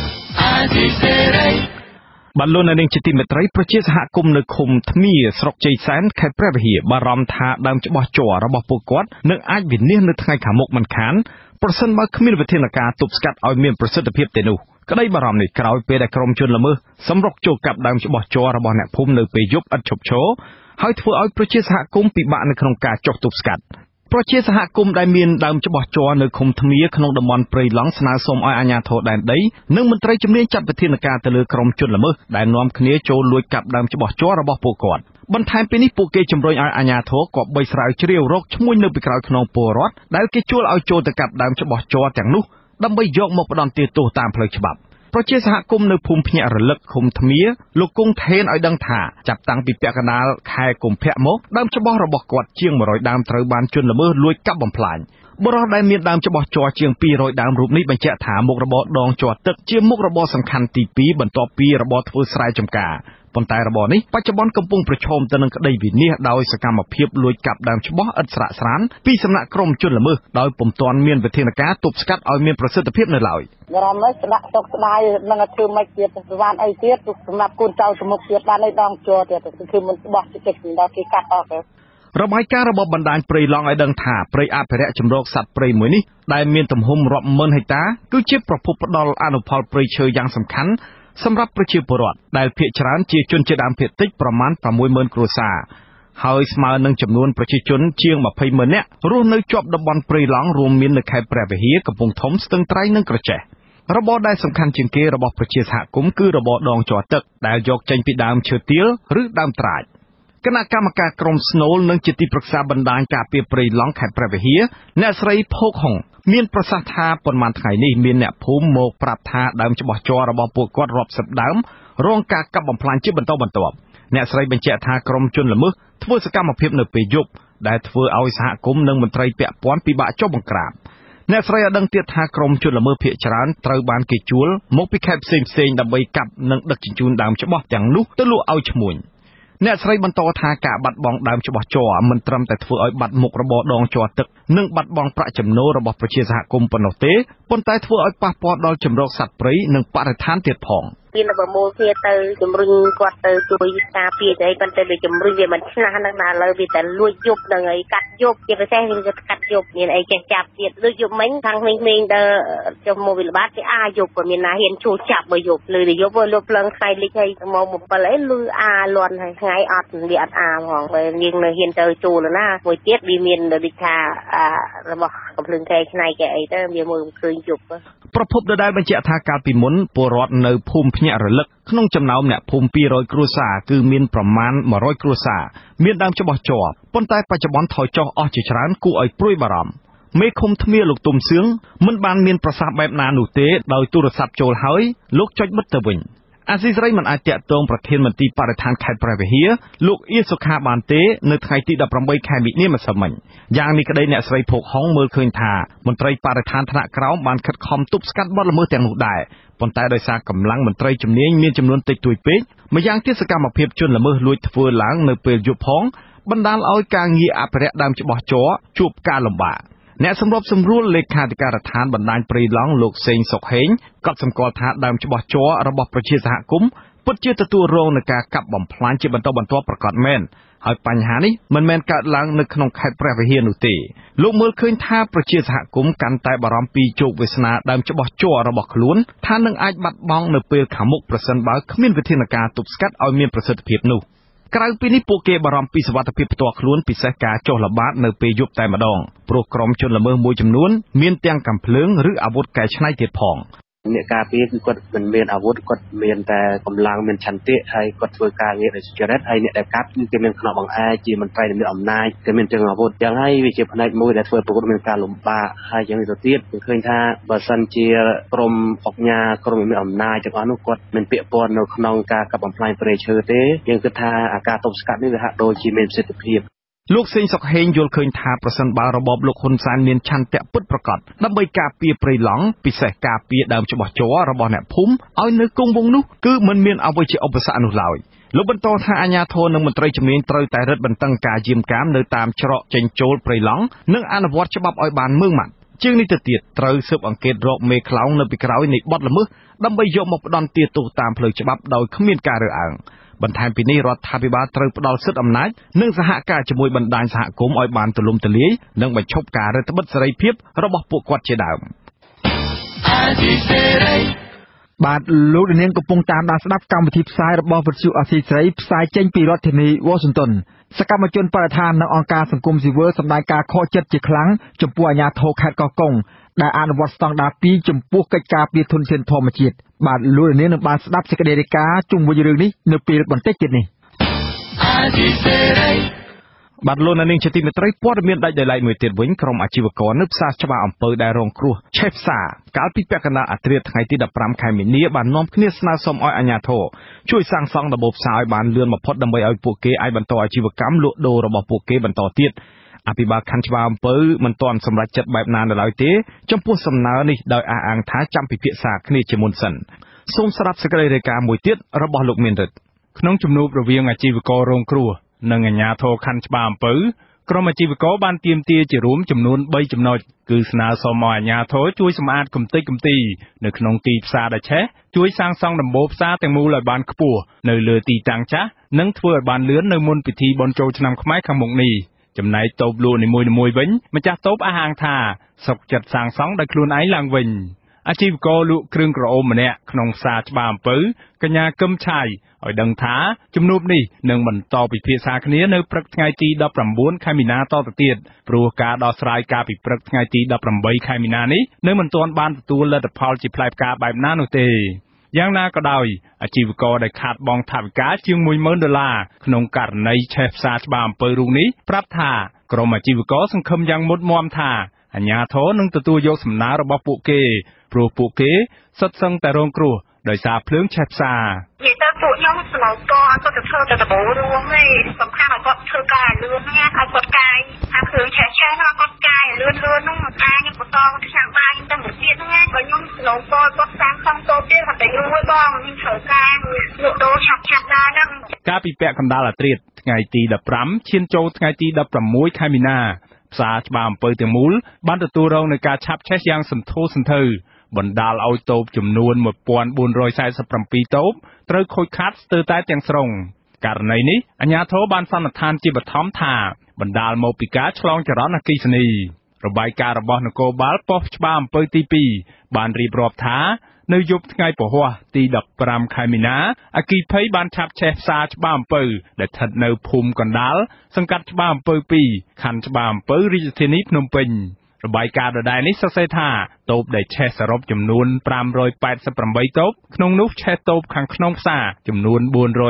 បានលោកនាងជាទីមេត្រីប្រជាសហគមន៍នៅឃុំធ្មាស្រុកជ័យសែនខេត្តព្រះវិហារបារម្ភថាដើមច្បាស់ជ័ររបស់ពួកគាត់នឹងអាចវិនាសនៅថ្ងៃខាងមុខមិនខានប្រសិនបើគ្មានវិធានការទប់ស្កាត់ឲ្យមានប្រសិទ្ធភាពទេនោះក្តីបារម្ភនេះក្រោយពេលដែលក្រុមជនល្មើសសម្រុកចូលកាប់ដើមច្បាស់ជ័ររបស់អ្នកភូមិនៅពេលយប់ឥតឈប់ឈរហើយធ្វើឲ្យប្រជាសហគមន៍ពិបាកនៅក្នុងការចុះទប់ស្កាត់ប្រជាសហគមន៍ដែលមានដើមច្បាស់ជ័រនៅឃុំធ្មាក្នុងតំបន់ព្រៃឡង់ស្នើសុំឲ្យអាជ្ញាធរដែនដីនិងមន្ត្រីជំនាញចាត់វិធានការទៅលើក្រុមជនល្មើសដែលនាំគ្នាចូលលួចកាប់ដើមច្បាស់ជ័ររបស់ពួកគាត់បន្ថែមពីនេះពួកគេជំរុញឲ្យអាជ្ញាធរគប្បីស្រាវជ្រាវរកឈ្មោះនៅពីក្រោយខ្នងពលរដ្ឋដែលគេជួលឲ្យចូលទៅកាប់ដើមច្បាស់ជ័រទាំងនោះដើម្បីយកមកផ្ដន្ទាទោសតាមផ្លូវច្បាប់ប្រជាសហគមន៍នៅភូមិភ្នាក់រលឹកឃុំធ្មាលោកគង់ថេនឲ្យដឹងថាចាប់តាំងពីពាក់កណ្ដាលខែកុម្ភៈមកដើមច្បាស់របស់គាត់ជាង100ដើមត្រូវបានជនល្មើសលួចកាប់បំផ្លាញបុរសដែលមានដើមច្បាស់ជ័រជាង200ដើមរូបនេះបញ្ជាក់ថាមុខរបរដងជ័រទឹកជាមុខរបរសំខាន់ទី2បន្ទាប់ពីរបរធ្វើស្រែចម្ការប៉ុន្តែរបរនេះបច្ចុប្បន្នកំពុងប្រឈមទៅនឹងក្តីវិនាសដោយសកម្មភាពលួចកាប់ដើមច្បាស់ឥតស្រាកស្រានពីសំណាក់ក្រុមជនល្មើសដោយពុំទាន់មានវិធានការទប់ស្កាត់ឲ្យមានប្រសិទ្ធភាពនៅឡើយបារម្ភនេះស្ដាក់ទុកស្ដាយនឹងធ្វើមិនទៀតស្វានអីទៀតសម្រាប់កូនចៅទៅមុខទៀតបានឲ្យដងជ័រទៀតគឺមិនបោះចិត្តដល់គេកាត់អស់ទៅរបាយការណ៍របស់បណ្ដាញព្រៃឡង់ឲ្យដឹងថាព្រៃអភិរក្សជំរកសត្វព្រៃមួយនេះដែលមានទំហំរាប់ម៉ឺនហិកតាគឺជាប្រភពផ្ដល់អនុផលព្រៃឈើយ៉ាងសំខាន់សម្រាប់ប្រជាពលរដ្ឋដែលភាគច្រើនជាជនជាតិដើមភាគតិចប្រមាណ 60000 គ្រួសារហើយស្មើនឹងចំនួនប្រជាជនជាង 200,000 នាក់រស់នៅជាប់តំបន់ព្រៃឡង់រួមមាននៅខេត្តព្រះវិហារកំពង់ធំស្ទឹងត្រែងនិងក្រចេះរបរដែលសំខាន់ជាងគេរបស់ប្រជាសហគមន៍គឺរបរដងជ័រទឹកដែលយកចេញពីដើមឈើទាលឬដើមត្រាចគណៈកម្មការក្រុមស្នូលនិងជាទីប្រឹក្សាបណ្ដាញការពារព្រៃឡង់ខេត្តព្រះវិហារអ្នកស្រីភោគហុងមានប្រសាសន៍ថាប៉ុន្មានថ្ងៃនេះមានអ្នកភូមិមកប្រាប់ថាដើមច្បាស់ជ័ររបស់ពួកគាត់រាប់សិបដើមរងការកាប់បំផ្លាញជាបន្តបន្ទាប់អ្នកស្រីបញ្ជាក់ថាក្រុមជនល្មើសធ្វើសកម្មភាពនៅពេលយប់ដែលធ្វើឲ្យសហគមន៍និងមន្ត្រីពាក់ព័ន្ធពិបាកចុះបង្ក្រាបអ្នកស្រីឲ្យដឹងទៀតថាក្រុមជនល្មើសភាគច្រើនត្រូវបានគេជួលមកពីខេត្តផ្សេងៗដើម្បីកាប់និងដឹកជញ្ជូនដើមច្បាស់ទាំងនោះទៅលក់ឲ្យឈ្មួញអ្នកស្រីបន្តថាការបាត់បង់ដើមច្បាស់ជ័រមិនត្រឹមតែធ្វើឲ្យបាត់មុខរបរដងជ័រទឹកនិងបាត់បង់ប្រាក់ចំណូលរបស់ប្រជាសហគមន៍ប៉ុណ្ណោះទេប៉ុន្តែធ្វើឲ្យប៉ះពាល់ដល់ជម្រកសត្វព្រៃនិងបរិស្ថានទៀតផងទមានបមូលគ្នាទៅជំរុញគាត់ទៅជួយការពារអីប៉ុន្តែវាជំរុញវាមិនឆ្នះនឹងណាលើវាតែលួចយប់នឹងអីកាត់យប់ជាពិសេសវាកាត់យប់មានអីចេះចាប់ទៀតលួចយប់មិញខាងក្មេងៗដែលចុះមកវិលបាតគេអាយប់ក៏មានណាហ៊ានជួចាប់បើយប់លឺតែយប់លុបភ្លើងថ្ងៃលិចហើយមក7អីលឺអាលន់ហើយថ្ងៃអត់វាអត់អាហ្មងបើនាងនៅហ៊ានទៅចូលណាមួយទៀតវាមានដូចថារបស់កំភ្លើងខែឆ្នៃគេអីទៅវាមើលឃើញយប់ប្រភពដដែលបញ្ជាក់ថាកាលពីមុនពលរដ្ឋនៅភូមិភ្នាក់រលឹកក្នុងចំណោមអ្នកភូមិ200គ្រួសារគឺមានប្រមាណ100គ្រួសារមានដើមច្បោះជាប់ប៉ុន្តែបច្ចុប្បន្នថយចុះអស់ជាច្រើនគួរឲ្យព្រួយបារម្ភមេឃុំថ្មលោកទុំសឿងមិនបានមានប្រសាសន៍បែបណានោះទេដោយទូរស័ព្ទចូលហើយលោកចុចបិទទៅវិញអាស៊ីសេរីមិនអាចតាក់ទងប្រធានមន្ត្រីបរិស្ថានខេត្តព្រះវិហារលោកអៀសុខាបានទេនៅថ្ងៃទី18ខែមិនិនាម្សិលមិញយ៉ាងនេះក្តីអ្នកស្រីភោគហុងមើលឃើញថាមន្ត្រីបរិស្ថានថ្នាក់ក្រោមបានខិតខំទប់ស្កាត់បទល្មើសទាំងនោះដែរប៉ុន្តែដោយសារកម្លាំងមន្ត្រីជំនាញមានចំនួនតិចតួចពេកម្យ៉ាងទៀតសកម្មភាពជនល្មើសលួចធ្វើឡើងនៅពេលយប់ផងបណ្ដាលឲ្យការងារអភិរក្សដើមច្បោះជ័រជួបការលំបាកអ្នកសម្របសម្រួលលេខាធិការដ្ឋានបណ្ដាញព្រៃឡង់លោកសេងសុកហេងក៏សម្គាល់ថាដើមច្បោះជ័ររបស់ប្រជាសហគមន៍ពិតជាទទួលរងនឹងការកាប់បំផ្លាញជាបន្តបន្ទាប់ប្រកបមែនហើយបញ្ហានេះមិនមែនកើតឡើងនៅក្នុងខេត្តព្រះវិហារនោះទេលោកមើលឃើញថាប្រជាសហគមន៍កាន់តែបារម្ភពីជោគវាសនាដើមច្បោះជ័ររបស់ខ្លួនថានឹងអាចបាត់បង់នៅពេលខាងមុខប្រសិនបើគ្មានវិធានការទប់ស្កាត់ឲ្យមានប្រសិទ្ធភាពនោះក្រៅពីនេះពួកគេបារម្ភពីសុវត្ថិភាពផ្ទាល់ខ្លួនពិសេសការចុះល្បាតនៅពេលយប់តែម្ដងព្រោះក្រុមជនល្មើសមួយចំនួនមានទាំងកាំភ្លើងឬអាវុធកែច្នៃទៀតផងអ្នកការពារគឺគាត់មិនមានអាវុធគាត់មានតែកម្លាំងមានឆន្ទៈហើយគាត់ធ្វើការងារដោយសុចរិតហើយអ្នកដែលកាប់គឺគេមានខ្នងបង្អែកជាមន្ត្រីដែលមានអំណាចគេមានទាំងអាវុធយ៉ាងហើយវាជាផ្នែកមួយដែលធ្វើប្រកបមានការលំបាកហើយយ៉ាងនេះទៅទៀតគឺឃើញថាបើសិនជាក្រមអង្គការក្រមមានអំណាចទាំងអស់នោះគាត់មិនពាក់ព័ន្ធនៅក្នុងការកាប់បំផ្លាញព្រៃឈើទេយើងគិតថាអាការទប់ស្កាត់នេះវាហាក់ដូចជាមានប្រសិទ្ធភាពលោកសេងសុកហេងយល់ឃើញថាប្រសិនបើរបបលោកហ៊ុនសែនមានឆន្ទៈពិតប្រាកដដើម្បីការពារព្រៃឡង់ពិសេសការពារដើមច្បោះជ័ររបស់អ្នកភូមិឲ្យនៅគង់វង្សនោះគឺមិនមានអ្វីជាឧបសគ្គនោះឡើយលោកបន្តថាអាជ្ញាធរនិងមន្ត្រីជំនាញត្រូវតែរឹតបន្តឹងការយាមកាមនៅតាមច្រកចេញចូលព្រៃឡង់និងអនុវត្តច្បាប់ឲ្យបានម៉ឺងម៉ាត់ជាងនេះទៅទៀតត្រូវស៊ើបអង្កេតរកមេខ្លោងនៅពីក្រោយនៃបទល្មើសដើម្បីយកមកផ្ដន្ទាទោសតាមផ្លូវច្បាប់ដោយគ្មានការរើសអើងបន្ថែមពីនេះរដ្ឋាភិបាលត្រូវផ្ដល់សិទ្ធិអំណាចនិងសហការជាមួយបណ្ដាញសហគមន៍ឲ្យបានទូលំទូលាយនិងបញ្ឈប់ការរឹតបន្តឹងសេរីភាពរបស់ពួកគាត់ជាដើមបាទលោកនាងកំពុងតាមដានស្ដាប់កម្មវិធីផ្សាយរបស់វិទ្យុអាស៊ីសេរីផ្សាយចេញពីរដ្ឋធានី Washington សកម្មជនបរិស្ថាននិងអង្គការសង្គមស៊ីវិលសម្ដែងការខកចិត្តជាខ្លាំងចំពោះអាជ្ញាធរខេត្តកោះកុងដែលអនុវត្តស្តង់ដារ2ចំពោះកិច្ចការពារធនធានធម្មជាតិបាទលោកនាងនឹងបានស្ដាប់សេចក្តីរាយការណ៍ជុំវិញរឿងនេះនៅពេលបន្តិចទៀតនេះបាទលោកនាងជាទីមេត្រីព័ត៌មានដាច់ដោយឡែកមួយទៀតវិញក្រុមអាជីវករនៅផ្សារច្បារអំពើដែលរងគ្រោះឆេះផ្សារកាលពីពាក់កណ្ដាលអាធ្រាត្រថ្ងៃទី15ខែមីនាបាននាំគ្នាស្នើសុំឲ្យអាជ្ញាធរជួយសាងសង់ដំបូលផ្សារឲ្យបានលឿនបំផុតដើម្បីឲ្យពួកគេអាចបន្តអាជីវកម្មលក់ដូររបស់ពួកគេបន្តទៀតអភិបាលខណ្ឌច្បារអំពើមិនទាន់សម្រេចចិត្តបែបណានៅឡើយទេចំពោះសំណើនេះដោយអះអាងថាចាំពិភាក្សាគ្នាជាមុនសិនសូមស្ដាប់សេចក្តីរាយការណ៍មួយទៀតរបស់លោកមានរិទ្ធក្នុងជំនួបរវាងអាជីវកររងគ្រោះនិងអាជ្ញាធរខណ្ឌច្បារអំពើក្រុមអាជីវករបានទាមទារជារួមចំនួន3ចំណុចគឺស្នើសុំឲ្យអាជ្ញាធរជួយសម្អាតគំទេចកំទីនៅក្នុងទីផ្សារដែលឆេះជួយសាងសង់ដំបូលផ្សារទាំងមូលឲ្យបានខ្ពស់នៅលើទីតាំងចាស់និងធ្វើឲ្យបានលឿននៅមុនពិធីបុណ្យចូលឆ្នាំខ្មែរខាងមុខនេះចំណែកតូបលក់នីមួយៗវិញម្ចាស់តូបអះអាងថាសុខចិត្តសាងសង់ដោយខ្លួនឯងឡើងវិញអាជីវករលក់គ្រឿងក្រអូបម្នាក់ក្នុងផ្សារច្បារអំពៅកញ្ញាកឹមឆាយឲ្យដឹងថាជំនួបនេះនឹងបន្តពិភាក្សាគ្នានៅព្រឹកថ្ងៃទី19ខែមីនាតទៅទៀតព្រោះការដោះស្រាយការពីព្រឹកថ្ងៃទី18ខែមីនានេះនៅមិនទាន់បានទទួលលទ្ធផលជាផ្លែផ្កាបែបណានោះទេយ៉ាងណាក៏ដោយអាជីវករដែលខាតបង់ថវិកាជាង$10,000ក្នុងករណីឆេះផ្សារច្បារអំពៅរូបនេះប្រាប់ថាក្រុមអាជីវករសង្ឃឹមយ៉ាងមុតមាំថាអាជ្ញាធរនឹងទទួលយកសំណើរបស់ពួកគេព្រោះពួកគេសុទ្ធសឹងតែរងគ្រោះដោយសារភ្លើងឆេះផ្សារនិយាយទៅពួកខ្ញុំស្មោកក៏អត់គាត់ទៅធ្វើតែដំបូលរួមទេសំខាន់ឲ្យគាត់ធ្វើការលឿនណាឲ្យគាត់កាយថាភ្លើងឆេះហ្នឹងគាត់កាយលឿនហ្នឹងអាចខ្ញុំបន្តឆ្នាំបាយទៅមួយទៀតហ្នឹងបើខ្ញុំស្មោកក៏គាត់សាងសង់តូបទៀតគាត់តែយូរហើយបងខ្ញុំត្រូវការលក់ដូរឆាប់ដែរហ្នឹងកាលពីពាក់កណ្ដាលអាធ្រាត្រថ្ងៃទី15ឈានចូលថ្ងៃទី16ខែមីនាផ្សារច្បារអំពើទាំងមូលបានទទួលរងនឹងការឆាប់ឆេះយ៉ាងសន្ធោសន្ធៅបណ្ដាលឲ្យតូបចំនួន 1447 តូបត្រូវខូចខាតស្ទើរតែទាំងស្រុងករណីនេះអាជ្ញាធរបានសន្និដ្ឋានជាបឋមថាបណ្ដាលមកពីការឆ្លងចរន្តអគ្គិសនីរបាយការណ៍របស់នគរបាលប៉ុស្តិ៍ច្បារអំពើទី 2 បានរៀបរាប់ថានៅយប់ថ្ងៃពហុទី 15 ខែមីនាអគ្គិភ័យបានឆាបឆេះផ្សារច្បារអំពើដែលស្ថិតនៅភូមិកណ្ដាលសង្កាត់ច្បារអំពើ 2 ខណ្ឌច្បារអំពើរាជធានីភ្នំពេញរបាយការណ៍ដដែលនេះសរសេរថាតូបដែលឆេះសរុបចំនួន 588 តូបក្នុងនោះឆេះតូបខាងក្នុងផ្សារចំនួន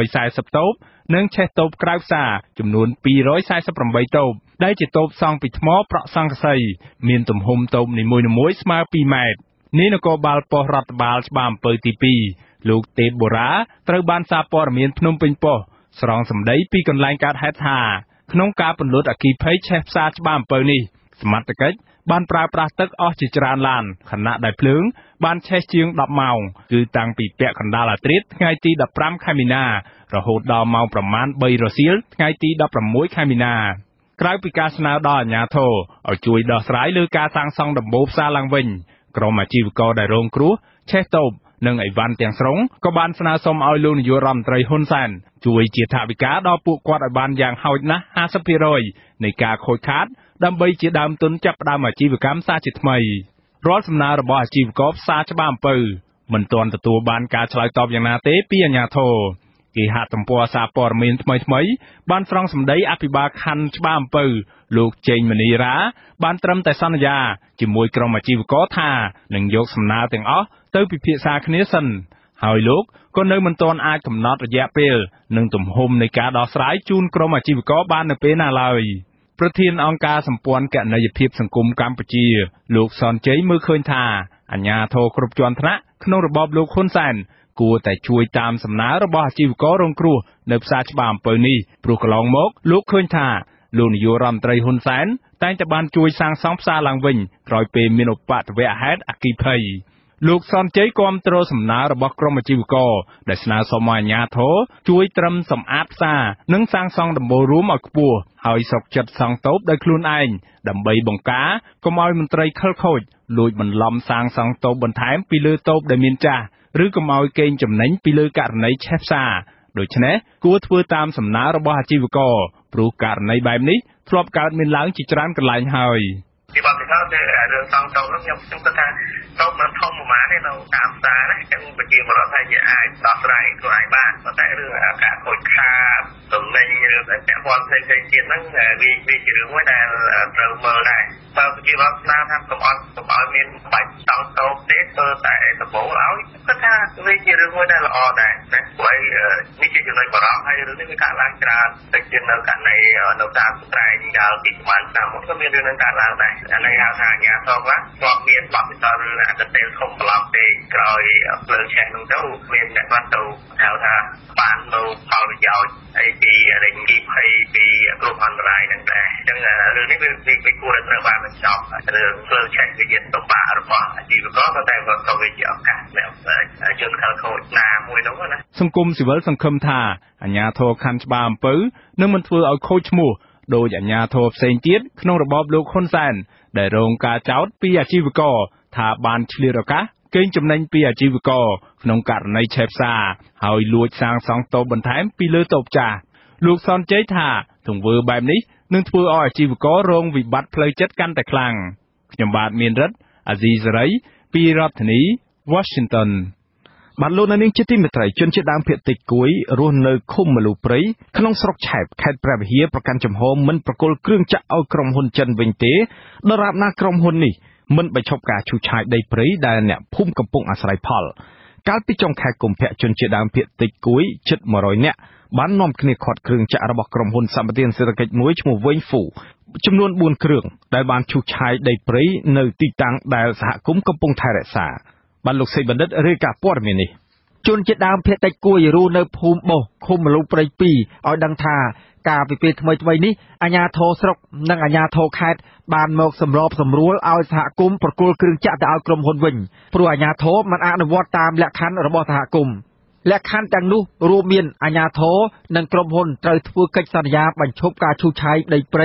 440 តូបនិងឆេះតូបក្រៅផ្សារចំនួន 248 តូបដែលជាតូបសង់ពីថ្មប្រក់សង្កសីមានទំហំតូបនីមួយៗស្មើ2ម៉ែត្រនេះនគរបាលប៉ុស្តិ៍រដ្ឋបាលច្បារអំពើទី 2 លោកទេពបូរ៉ាត្រូវបានសារព័ត៌មានភ្នំពេញប៉ុស្តិ៍ស្រង់សម្ដីពីកន្លែងកើតហេតុថាក្នុងការពន្លត់អគ្គិភ័យឆេះផ្សារច្បារអំពើនេះសមត្ថកិច្ចបានប្រើប្រាស់ទឹកអស់ជាច្រើនឡានខណៈដែលភ្លើងបានឆេះជាង10ម៉ោងគឺតាំងពីពាក់កណ្ដាលអាធ្រាត្រថ្ងៃទី 15 ខែមីនារហូតដល់ម៉ោងប្រមាណ 3 រសៀលថ្ងៃទី 16 ខែមីនាក្រៅពីការស្នើដល់អាជ្ញាធរឲ្យជួយដោះស្រាយលើការសាងសង់ដំបូលផ្សារឡើងវិញក្រុមអាជីវករដែលរងគ្រោះឆេះតូបនិងអីវ៉ាន់ទាំងស្រុងក៏បានស្នើសុំឲ្យលោកនាយករដ្ឋមន្ត្រីហ៊ុនសែនជួយជាថវិកាដល់ពួកគាត់ឲ្យបានយ៉ាងហោចណាស់ 50% នៃការខូចខាតដើម្បីជាដើមទុនចាប់ផ្ដើមអាជីវកម្មសាជាថ្មីរាល់សំណើរបស់អាជីវករផ្សារច្បារអំពើមិនទាន់ទទួលបានការឆ្លើយតបយ៉ាងណាទេពីអាជ្ញាធរគេហទំព័រសារព័ត៌មានថ្មីបានស្រង់សម្ដីអភិបាលខណ្ឌច្បារអំពើលោកចេងមនីរ៉ាបានត្រឹមតែសន្យាជាមួយក្រុមអាជីវករថានឹងយកសំណើទាំងអស់ទៅពិភាក្សាគ្នាសិនហើយលោកក៏នៅមិនទាន់អាចកំណត់រយៈពេលនិងទំហំនៃការដោះស្រាយជូនក្រុមអាជីវករបាននៅពេលណាឡើយប្រធានអង្គការសម្ព័ន្ធគណនេយ្យភាពសង្គមកម្ពុជាលោកសនជ័យមើលឃើញថាអាជ្ញាធរគ្រប់ជាន់ថ្នាក់ក្នុងរបបលោកហ៊ុនសែនគួរតែជួយតាមសំណើរបស់អាជីវកររងគ្រោះនៅផ្សារច្បារអំពើនេះព្រោះកន្លងមកលោកឃើញថាលោកនាយករដ្ឋមន្ត្រីហ៊ុនសែនតែងតែបានជួយសាងសង់ផ្សារឡើងវិញក្រោយពេលមានឧបទ្ទវហេតុអគ្គិភ័យលោកសនជ័យគាំទ្រសំណើរបស់ក្រុមអាជីវករដែលស្នើសុំឲ្យអាជ្ញាធរជួយត្រឹមសម្អាតផ្សារនិងសាងសង់ដំបូលរួមឲ្យខ្ពស់ហើយសុខចិត្តសង់តូបដោយខ្លួនឯងដើម្បីបង្ការកុំឲ្យមន្ត្រីខិលខូចលួចបន្លំសាងសង់តូបបន្ថែមពីលើតូបដែលមានចាស់ឬកុំឲ្យកេងចំណេញពីលើករណីឆេះផ្សារដូច្នេះគួរធ្វើតាមសំណើរបស់អាជីវករព្រោះករណីបែបនេះធ្លាប់កើតមានឡើងជាច្រើនកន្លែងហើយពីបទពិសោធន៍រឿងសង់តូបនោះខ្ញុំគិតថាតូបមិនធំប្រហែលទេនៅតាមផ្សារណាចឹងប្រជាពលរដ្ឋថាអាចដោះស្រាយខ្លួនឯងបានប៉ុន្តែរឿងការខូចខាតទំនិញឬពាក់ព័ន្ធផ្សេងៗទៀតហ្នឹងវាជារឿងមួយដែលត្រូវមើលដែរបើប្រជាពលរដ្ឋស្នើថាកុំឲ្យមានបាច់សង់តូបទេធ្វើតែដំបូលឲ្យគាត់ថាវាជារឿងមួយដែលល្អដែរណាព្រោះនេះជាចំណុចបារម្ភហើយរឿងនេះវាកើតឡើងច្រើនតែជានៅករណីនៅតាមស្រែងដល់ពីប្រហែលឆ្នាំមុនក៏មានរឿងនឹងកើតឡើងដែរអានេះហៅថាអាជ្ញាធរខ្លះគាត់មានបទពិសោធន៍រឿងអាកតេលធំប្រឡំពេកក្រោយភ្លើងឆេះនោះទៅមានអ្នកគាត់ទៅហៅថាបាននៅផលប្រយោជន៍អីពីរេងគីភ័យពីគ្រោះអន្តរាយហ្នឹងដែរអញ្ចឹងរឿងនេះវាគួរតែត្រូវបានបញ្ចប់រឿងភ្លើងឆេះវាជាទុបារបស់អាជីវករក៏តែក៏វាជាឱកាសដែលជនខិលខូចណាមួយនោះណាសង្គមស៊ីវិលសង្ឃឹមថាអាជ្ញាធរខណ្ឌច្បារអំពើនឹងមិនធ្វើឲ្យខូចឈ្មោះដោយអាជ្ញាធរផ្សេងទៀតក្នុងរបបលោកហ៊ុនសែនដែលរងការចោទពីអាជីវករថាបានឆ្លៀតឱកាសកេងចំណេញពីអាជីវករក្នុងករណីឆេះផ្សារហើយលួចសាងសង់តូបបន្ថែមពីលើតូបចាស់លោកសនជ័យថាទង្វើបែបនេះនឹងធ្វើឲ្យអាជីវកររងវិបត្តិផ្លូវចិត្តកាន់តែខ្លាំងខ្ញុំបាទមានរិទ្ធអាស៊ីសេរីពីរដ្ឋធានី Washington បានលោកនាងជាទីមេត្រីជនជាតិដើមភាគតិចគួយរស់នៅឃុំមលូព្រៃក្នុងស្រុកឆែបខេត្តព្រះវិហារប្រកាន់ចំហមិនប្រគល់គ្រឿងចាក់ឲ្យក្រុមហ៊ុនចិនវិញទេដរាបណាក្រុមហ៊ុននេះមិនបញ្ឈប់ការឈូសឆាយដីព្រៃដែលអ្នកភូមិកំពុងអាស្រ័យផលកាលពីចុងខែកុម្ភៈជនជាតិដើមភាគតិចគួយជិត100នាក់បាននាំគ្នាខាត់គ្រឿងចាក់របស់ក្រុមហ៊ុនសម្បត្តិសេដ្ឋកិច្ចមួយឈ្មោះវិញហ្វូចំនួន4គ្រឿងដែលបានឈូសឆាយដីព្រៃនៅទីតាំងដែលសហគមន៍កំពុងថែរក្សាបានលោកសេបណ្ឌិតរាយការណ៍ព័ត៌មាននេះជនជាតិដើមភាគតិចគួយរស់នៅភូមិបោះឃុំមលូព្រៃ2ឲ្យដឹងថាការពីពេលថ្មីនេះអាជ្ញាធរស្រុកនិងអាជ្ញាធរខេត្តបានមកសម្របសម្រួលឲ្យសហគមន៍ប្រគល់គ្រឿងចាក់ទៅឲ្យក្រុមហ៊ុនវិញព្រោះអាជ្ញាធរមិនអនុវត្តតាមលក្ខខណ្ឌរបស់សហគមន៍លក្ខខណ្ឌទាំងនោះរួមមានអាជ្ញាធរនិងក្រុមហ៊ុនត្រូវធ្វើកិច្ចសន្យាបញ្ឈប់ការឈូសឆាយដីព្រៃ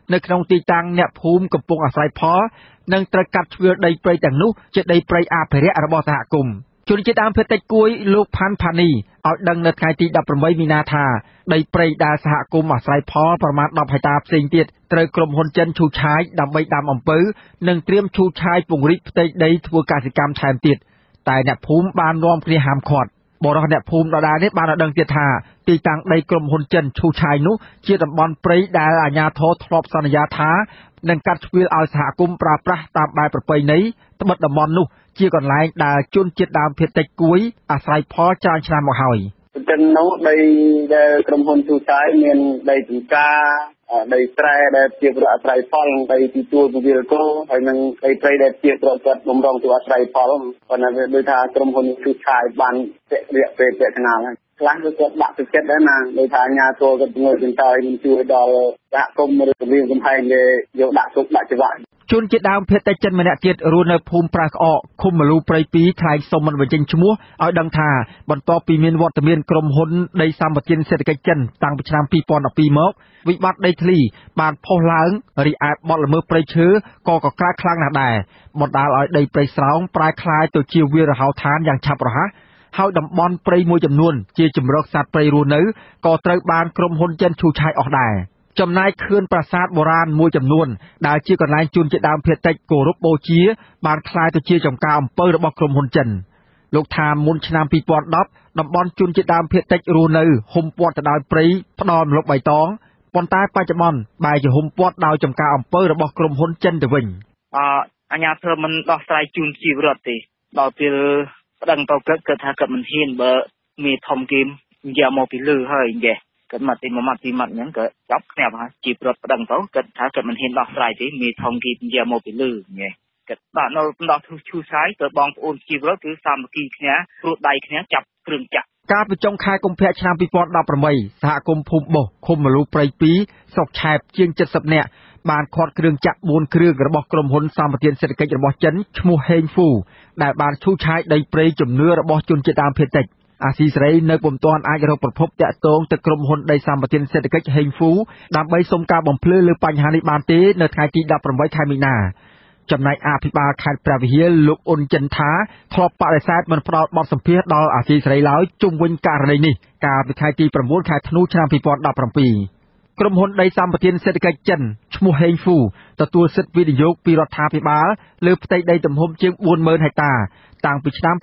នៅក្នុងទីតាំងអ្នកភូមិកំពុងអាស្រ័យផលនិងត្រូវកាត់ជ្រឿដីព្រៃទាំងនោះជាដីព្រៃអភិរក្សរបស់សហគមន៍ជនជាតិដើមភាគតិចគួយលោកផាន់ផានីឲ្យដឹងនៅថ្ងៃទី18មីនាថាដីព្រៃដែលសហគមន៍អាស្រ័យផលប្រមាណ10ហិកតាផ្សេងទៀតត្រូវក្រុមហ៊ុនចិនឈូឆាយដើម្បីដាំអំពៅនិងត្រៀមឈូឆាយពង្រីកផ្ទៃដីធ្វើកសិកម្មថែមទៀតតែអ្នកភូមិបាននាំគ្នាហាមឃាត់បរិសុទ្ធអ្នកភូមិដដែលនេះបានឲ្យដឹងទៀតថាទីតាំងដីក្រុមហ៊ុនចិនឈូឆាយនោះជាតំបន់ព្រៃដែលអាជ្ញាធរធ្លាប់សន្យាថានឹងកាត់ជ្រឿឲ្យសហគមន៍ប្រើប្រាស់តាមបែបប្រពៃណីត្បិតតំបន់នោះជាកន្លែងដែលជនជាតិដើមភាគតិចគួយអាស្រ័យផលច្រើនឆ្នាំមកហើយចិននោះដីដែលក្រុមហ៊ុនឈូឆាយមានដីចម្ការដីស្រែដែលជាប្រអាស្រ័យផលដីទីទួលពវិលគោហើយនឹងដីព្រៃដែលជាប្រកបបំរុងទៅអាស្រ័យផលប៉ុន្តែវាដូចថាក្រុមហ៊ុនឈូឆាយបានរយៈពេលពាក់កណ្ដាលហើយខ្លះគឺគាត់ដាក់ទឹកចិត្តដែរណាដោយថាអាជ្ញាធរគាត់ងើបចង្កេះមិនជួយដល់សហគមន៍ឬគម្រាមកំហែងដែលយកដាក់ទុកដាក់ច្បាប់ជនជាតិដើមភាគតិចចិនម្នាក់ទៀតរស់នៅភូមិប្រាក្អកឃុំមលូព្រៃ2ថ្លែងសុំមិនបញ្ចេញឈ្មោះឲ្យដឹងថាបន្ទាប់ពីមានវត្តមានក្រុមហ៊ុនដីសម្បត្តិសេដ្ឋកិច្ចចិនតាំងពីឆ្នាំ2012មកវិបត្តិដីធ្លីបានផុសឡើងរីឯបទល្មើសព្រៃឈើក៏កក្រើកខ្លាំងណាស់ដែរបណ្ដាលឲ្យដីព្រៃស្រោងប្រែក្លាយទៅជាវាលរហោឋានយ៉ាងឆាប់រហ័សហើយតំបន់ព្រៃមួយចំនួនជាជម្រកសត្វព្រៃរស់នៅក៏ត្រូវបានក្រុមហ៊ុនចិនឈូឆាយអស់ដែរចំណែកខឿនប្រាសាទបុរាណមួយចំនួនដែលជាកន្លែងជនជាតិដើមភាគតិចគោរពបូជាបានក្លាយទៅជាចំការអំពើរបស់ក្រុមហ៊ុនចិនលោកថាមុនឆ្នាំ2010តំបន់ជនជាតិដើមភាគតិចរស់នៅហុំព័ទ្ធទៅដោយព្រៃផ្ដល់ម្លប់បៃតងប៉ុន្តែបច្ចុប្បន្នបែរជាហុំព័ទ្ធដោយចំការអំពើរបស់ក្រុមហ៊ុនចិនទៅវិញអាជ្ញាធរមិនដោះស្រាយជូនជីវរដ្ឋទេដល់ពេលប្តឹងទៅគាត់ថាគាត់មិនហ៊ានបើមានធំគីមយកមកពីលឺហើយអញ្ចឹងគាត់មកទីមួយម៉ាត់អញ្ចឹងក៏ចាប់គ្នាហើយជីវរដ្ឋប្តឹងទៅគាត់ថាគាត់មិនហ៊ានដោះស្រាយទេមានធំគីមយកមកពីលឺអញ្ចឹងគាត់ដាក់នៅដោះឈូឆាយទៅបងប្អូនជីវរដ្ឋគឺសាមគ្គីគ្នាព្រួតដៃគ្នាចាប់គ្រឿងចាក់កាលពីចុងខែកុម្ភៈឆ្នាំ2018សហគមន៍ភូមិបោះឃុំមលូព្រៃ2ស្រុកឆែបជាង70នាក់បានខាត់គ្រឿងចាក់4គ្រឿងរបស់ក្រុមហ៊ុនសម្បត្តិសេដ្ឋកិច្ចរបស់ចិនឈ្មោះហេងហ្វូដែលបានឈូឆាយដីព្រៃជំនឿរបស់ជនជាតិដើមភាគតិចអាស៊ីសេរីនៅពុំទាន់អាចរកប្រភពតាក់ទងទៅក្រុមហ៊ុនដីសម្បត្តិសេដ្ឋកិច្ចហេងហ្វូដើម្បីសុំការបំភ្លឺលើបញ្ហានេះបានទេនៅថ្ងៃទី18ខែមីនាចំណែកអភិបាលខេត្តព្រះវិហារលោកអ៊ុនចិនថាធ្លាប់បដិសេធមិនផ្ដល់បទសម្ភាសន៍ដល់អាស៊ីសេរីឡើយជុំវិញករណីនេះកាលពីថ្ងៃទី9ខែធ្នូឆ្នាំ2017ក្រុមហ៊ុនដីសម្បត្តិសេដ្ឋកិច្ចចិនឈ្មោះហេងហ្វូទទួលសិទ្ធិវិនិយោគពីរដ្ឋាភិបាលលើផ្ទៃដីទំហំជាង 40000 ហិកតាតាំងពីឆ្នាំ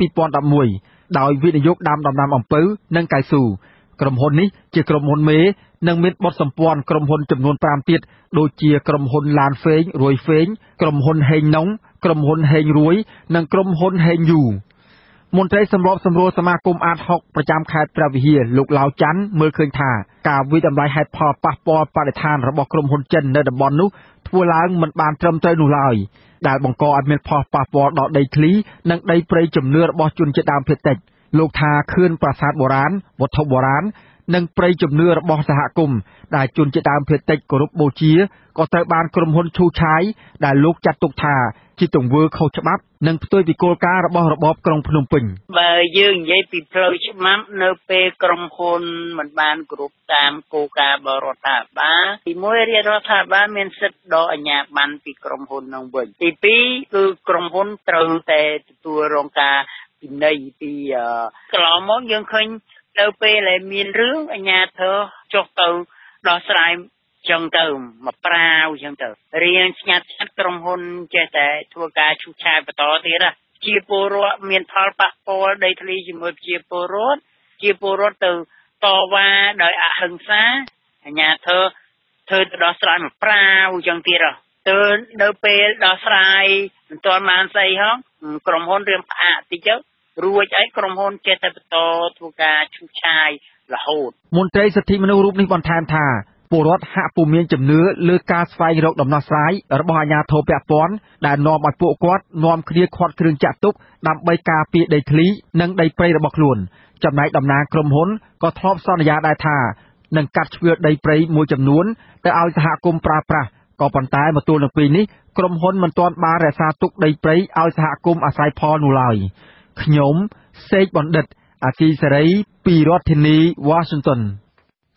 2011ដោយវិនិយោគដាំដំណាំអំពៅនិងកៅស៊ូក្រុមហ៊ុននេះជាក្រុមហ៊ុនមេនិងមានបទសម្ព័ន្ធក្រុមហ៊ុនចំនួន5ទៀតដូចជាក្រុមហ៊ុនឡានហ្វេងរួយហ្វេងក្រុមហ៊ុនហេងណុងក្រុមហ៊ុនហេងរួយនិងក្រុមហ៊ុនហេងយូមន្ត្រីសម្របសម្រួលសមាគមអាត60ប្រចាំខេត្តព្រះវិហារលោកឡាវច័ន្ទមើលឃើញថាការវិតម្លៃហេតុផលប៉ះពាល់បរិស្ថានរបស់ក្រុមហ៊ុនចិននៅតំបន់នោះធ្វើឡើងមិនបានត្រឹមត្រូវនោះឡើយដែលបង្កឲ្យមានផលប៉ះពាល់ដល់ដីធ្លីនិងដីព្រៃជំនឿរបស់ជនជាតិដើមភាគតិចលោកថាខឿនប្រាសាទបុរាណវត្ថុបុរាណនិងព្រៃជំនឿរបស់សហគមន៍ដែលជនជាតិដើមភាគតិចគោរពបូជាក៏ត្រូវបានក្រុមហ៊ុនឈូឆាយដែលលោកចាត់ទុកថាជាទង្វើខុសច្បាប់និងផ្ទុយពីគោលការណ៍របស់របបក្រុងភ្នំពេញបើយើងនិយាយពីផ្លូវច្បាប់នៅពេលក្រុមហ៊ុនមិនបានគ្រប់តាមគោលការណ៍របស់រដ្ឋាភិបាលទី1រាជរដ្ឋាភិបាលមានសិទ្ធិដកអាជ្ញាប័ណ្ណពីក្រុមហ៊ុននោះវិញទី2គឺក្រុមហ៊ុនត្រូវតែទទួលរងការពិន័យពីកន្លងមកយើងឃើញនៅពេលដែលមានរឿងអាជ្ញាធរចុះទៅដោះស្រាយចឹងទៅមកប្រាវចឹងទៅរៀងស្ងាត់ក្រុមហ៊ុនចេះតែធ្វើការឈូសឆាយបន្តទៀតជាពលរដ្ឋមានផលប៉ះពាល់ដីធ្លីជាមួយជាពលរដ្ឋជាពលរដ្ឋទៅតវ៉ាដោយអហិង្សាអាជ្ញាធរធ្វើទៅដោះស្រាយមកប្រាវចឹងទៀតទៅនៅពេលដោះស្រាយមិនទាន់បានស្អីហងក្រុមហ៊ុនរៀងផ្អាកតិចទៅរួចអីក្រុមហ៊ុនចេះតែបន្តធ្វើការឈូសឆាយរហូតមន្ត្រីសិទ្ធិមនុស្សរូបនេះបន្ថែមថាពលរដ្ឋហាក់ពុំមានជំនឿលើការស្វែងរកដំណោះស្រាយរបស់អាជ្ញាធរពាក់ព័ន្ធដែលនាំឲ្យពួកគាត់នាំគ្នាខាត់គ្រឿងចាក់ទុកដើម្បីការពារដីធ្លីនិងដីព្រៃរបស់ខ្លួនចំណែកតំណាងក្រុមហ៊ុនក៏ធ្លាប់សន្យាដែរថានឹងកាត់ជ្រឿដីព្រៃមួយចំនួនទៅឲ្យសហគមន៍ប្រើប្រាស់ក៏ប៉ុន្តែមកទល់នឹងពេលនេះក្រុមហ៊ុនមិនទាន់បានរក្សាទុកដីព្រៃឲ្យសហគមន៍អាស្រ័យផលនោះឡើយខ្ញុំសេកបណ្ឌិតអាស៊ីសេរីពីរដ្ឋធានី Washington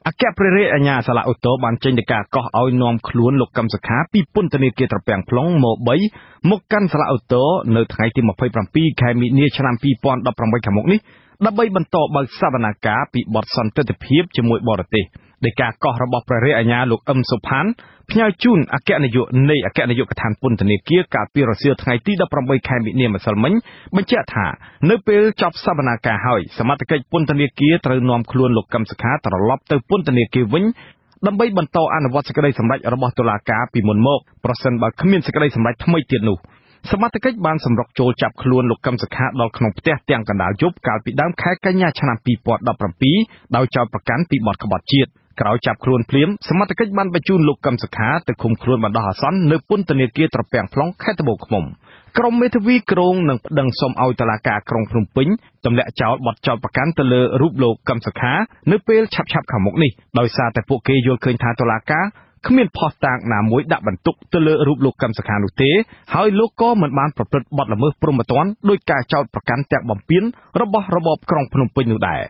អគ្គព្រះរាជអាជ្ញាសាឡាអូតូបានចេញដីកាកោះឲ្យនាំខ្លួនលោកកឹមសុខាពីពន្ធនាគារត្រពាំង plong មកកាន់សាឡាអូតូនៅថ្ងៃទី27 ខែមីនាឆ្នាំ 2018 ខាងមុខនេះដើម្បីបន្តបើកសវនកម្មពីបទសន្តិភាពជាមួយបរទេសដីកាកោះរបស់ព្រះរាជអាជ្ញាលោកអឹមសុផានផ្ញើជូនអគ្គនាយកនៃអគ្គនាយកដ្ឋានពន្ធនាគារកាលពីរសៀលថ្ងៃទី18 ខែមីនាម្សិលមិញបញ្ជាក់ថានៅពេលចប់សវនកម្មហើយសមត្ថកិច្ចពន្ធនាគារត្រូវនាំខ្លួនលោកកឹមសុខាត្រឡប់ទៅពន្ធនាគារវិញដើម្បីបន្តអនុវត្តសេចក្តីសម្រេចរបស់តុលាការពីមុនមកប្រសិនបើគ្មានសេចក្តីសម្រេចថ្មីទៀតនោះសមត្ថកិច្ចបានសម្រុកចូលចាប់ខ្លួនលោកកឹមសុខាដល់ក្នុងផ្ទះទាំងកណ្ដាលយប់កាលពីដើមខែកញ្ញាឆ្នាំ 2017 ដោយចោទប្រកាន់ពីបទក្បត់ជាតិក្រោយចាប់ខ្លួនភ្លាមសមត្ថកិច្ចបានបញ្ជូនលោកកឹមសុខាទៅឃុំខ្លួនបណ្ដោះអាសន្ននៅពន្ធនាគារត្រពាំង plong ខេត្តត្បូងឃ្មុំក្រុមមេធាវីក្រុងនឹងប្តឹងសុំឲ្យតុលាការក្រុងភ្នំពេញទម្លាក់ចោលបទចោទប្រកាន់ទៅលើរូបលោកកឹមសុខានៅពេលឆាប់ៗខាងមុខនេះដោយសារតែពួកគេយល់ឃើញថាតុលាការគ្មានភស្តុតាងណាមួយដាក់បន្ទុកទៅលើរូបលោកកឹមសុខានោះទេហើយលោកក៏មិនបានប្រព្រឹត្តបទល្មើសព្រហ្មទណ្ឌដោយការចោទប្រកាន់ទាំងបំពានរបស់របបក្រុងភ្នំពេញនោះដែរ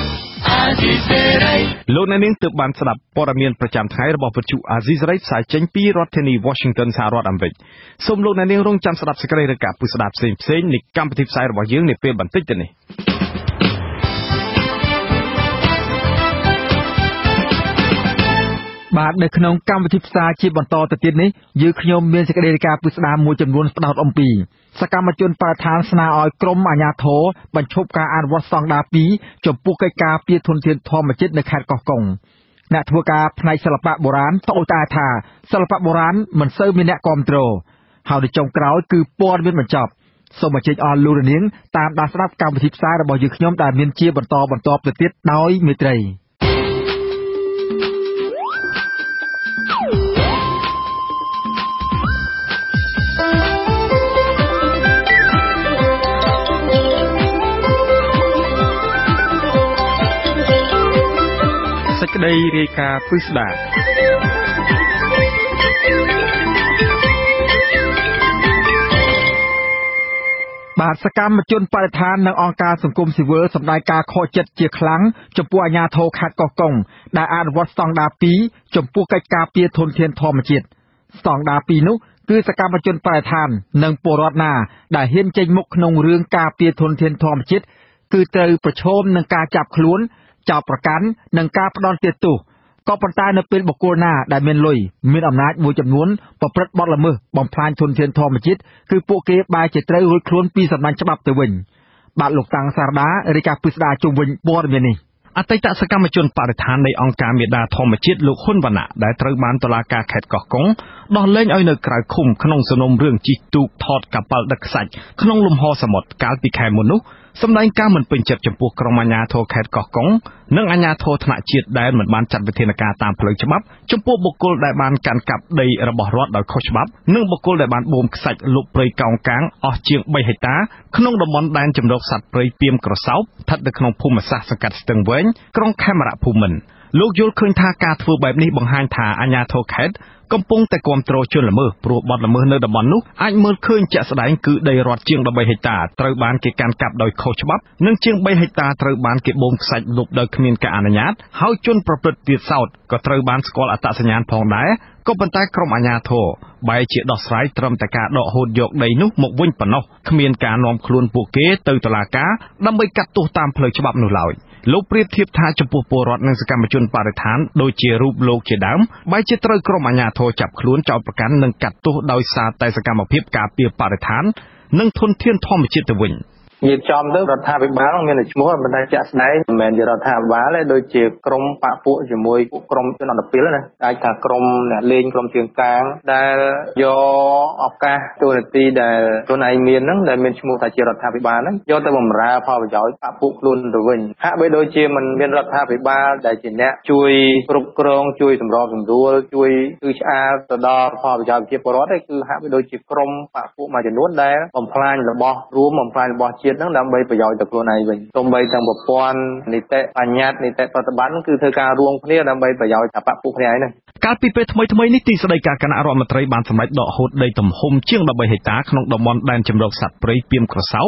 លោកអ្នកនាងទើបបានស្ដាប់ព័ត៌មានប្រចាំថ្ងៃរបស់វិទ្យុអាស៊ីសេរីផ្សាយចេញពីរដ្ឋធានី Washington សហរដ្ឋអាមេរិកសូមលោកអ្នកនាងរងចាំស្ដាប់សេចក្តីរាយការណ៍ពិស្ដារផ្សេងៗនៃកម្មវិធីផ្សាយរបស់យើងនាពេលបន្តិចទៅនេះបាទនៅក្នុងកម្មវិធីផ្សាយជាបន្តទៅទៀតនេះយើងខ្ញុំមានសេចក្តីរាយការណ៍ពិស្ដារមួយចំនួនផ្ដោតអំពីសកម្មជនបរិស្ថានស្នើឲ្យក្រមអាជ្ញាធរបញ្ឈប់ការអនុវត្តស្តង់ដារ2ចំពោះកិច្ចការពារធនធានធម្មជាតិនៅខេត្តកោះកុងអ្នកធ្វើការផ្នែកសិល្បៈបុរាណត្អូញត្អែថាសិល្បៈបុរាណមិនសូវមានអ្នកគាំទ្រហើយនៅចុងក្រោយគឺព័ត៌មានបញ្ចប់សូមអញ្ជើញអស់លោកនាងតាមដានស្ដាប់កម្មវិធីផ្សាយរបស់យើងខ្ញុំដែលមានជាបន្តទៅទៀតដោយមេត្រីសេចក្តីរាយការណ៍ពិស្ដារបាទសកម្មជនបរិស្ថាននិងអង្គការសង្គមស៊ីវិលសម្ដែងការខកចិត្តជាខ្លាំងចំពោះអាជ្ញាធរខេត្តកោះកុងដែលអនុវត្តស្តង់ដារ2ចំពោះកិច្ចការពារធនធានធម្មជាតិស្តង់ដារ2នោះគឺសកម្មជនបរិស្ថាននិងពលរដ្ឋណាដែលហ៊ានចេញមុខក្នុងរឿងការពារធនធានធម្មជាតិគឺត្រូវប្រឈមនឹងការចាប់ខ្លួនចោទប្រកាន់និងការផ្ដន្ទាទោសក៏ប៉ុន្តែនៅពេលបុគ្គលណាដែលមានលុយមានអំណាចមួយចំនួនប្រព្រឹត្តបទល្មើសបំផ្លាញធនធានធម្មជាតិគឺពួកគេបែរជាត្រូវរួចខ្លួនពីសំណាញ់ច្បាប់ទៅវិញបាទលោកតាំងសារដារាយការណ៍ពិស្ដារជុំវិញព័ត៌មាននេះអតីតសកម្មជនបរិស្ថាននៃអង្គការមេដាធម្មជាតិលោកហ៊ុនវណ្ណៈដែលត្រូវបានតុលាការខេត្តកោះកុងដោះលែងឲ្យនៅក្រៅឃុំក្នុងសំណុំរឿងជិះទូកថតកប៉ាល់ដឹកខ្សាច់ក្នុងលំហសមុទ្រកាលពីខែមុននោះសម្ដែងការមិនពេញចិត្តចំពោះក្រុមអាជ្ញាធរខេត្តកោះកុងនិងអាជ្ញាធរថ្នាក់ជាតិដែលមិនបានចាត់វិធានការតាមផ្លូវច្បាប់ចំពោះបុគ្គលដែលបានកាន់កាប់ដីរបស់រដ្ឋដោយខុសច្បាប់និងបុគ្គលដែលបានបូមខ្សាច់លុបព្រៃកោងកាងអស់ជាង3ហិកតាក្នុងតំបន់ដែនជម្រកសត្វព្រៃពាមក្រសោបស្ថិតនៅក្នុងភូមិសាស្ត្រសង្កាត់ស្ទឹងវែងក្រុងខេមរភូមិន្ទលោកយល់ឃើញថាការធ្វើបែបនេះបង្ហាញថាអាជ្ញាធរខេត្តកំពុងតែគាំទ្រជនល្មើសព្រោះបទល្មើសនៅតំបន់នោះអាចមើលឃើញជាក់ស្ដែងគឺដីរដ្ឋជាង13ហិកតាត្រូវបានគេកាន់កាប់ដោយខុសច្បាប់និងជាង3ហិកតាត្រូវបានគេបូមខ្សាច់លុបដោយគ្មានការអនុញ្ញាតហើយជនប្រព្រឹត្តទៀតសោតក៏ត្រូវបានស្គាល់អត្តសញ្ញាណផងដែរក៏ប៉ុន្តែក្រុមអាជ្ញាធរបែរជាដោះស្រាយត្រឹមតែការដកហូតយកដីនោះមកវិញប៉ុណ្ណោះគ្មានការនាំខ្លួនពួកគេទៅតុលាការដើម្បីកាត់ទោសតាមផ្លូវច្បាប់នោះឡើយលោកប្រៀបធៀបថាចំពោះពលរដ្ឋនិងសកម្មជនបរិស្ថានដូចជារូបលោកជាដើមបែរជាត្រូវក្រុមអាជ្ញាធរចាប់ខ្លួនចោទប្រកាន់និងកាត់ទោសដោយសារតែសកម្មភាពការពារបរិស្ថាននិងធនធានធម្មជាតិទៅវិញនិយាយចំទៅរដ្ឋាភិបាលមានតែឈ្មោះមិនថាជាក់ស្ដែងមិនមែនជារដ្ឋាភិបាលទេដូចជាក្រមបពពួកជាមួយក្រមជនអន្តរជាតិណាអាចថាក្រមអ្នកលេងក្រមជើងកាងដែលយកឱកាសទូនាទីដែលខ្លួនឯងមានហ្នឹងដែលមានឈ្មោះថាជារដ្ឋាភិបាលហ្នឹងយកទៅបម្រើផលប្រយោជន៍បពពួកខ្លួនទៅវិញហាក់បីដូចជាមិនមានរដ្ឋាភិបាលដែលជាអ្នកជួយគ្រប់គ្រងជួយសម្របសម្រួលជួយគឺឆ្អាលទៅដល់ផលប្រយោជន៍ប្រជាពលរដ្ឋទេគឺហាក់បីដូចជាក្រមបពពួកមួយចំនួនដែលបំផ្លាញរបស់រួមបំផ្លាញរបស់ជាតិហ្នឹងដើម្បីប្រយោជន៍ទៅខ្លួនឯងវិញសូម្បីទាំងប្រព័ន្ធនីតិបញ្ញត្តិនីតិប្រតិបត្តិគឺធ្វើការរួមគ្នាដើម្បីប្រយោជន៍ថាបពពួកគ្នាឯងហ្នឹងកាលពីពេលថ្មីៗនេះទីស្តីការគណៈរដ្ឋមន្ត្រីបានសម្រេចដកហូតដីទំហំជាង13ហិកតាក្នុងតំបន់ដែនជម្រកសត្វព្រៃពាមក្រសោប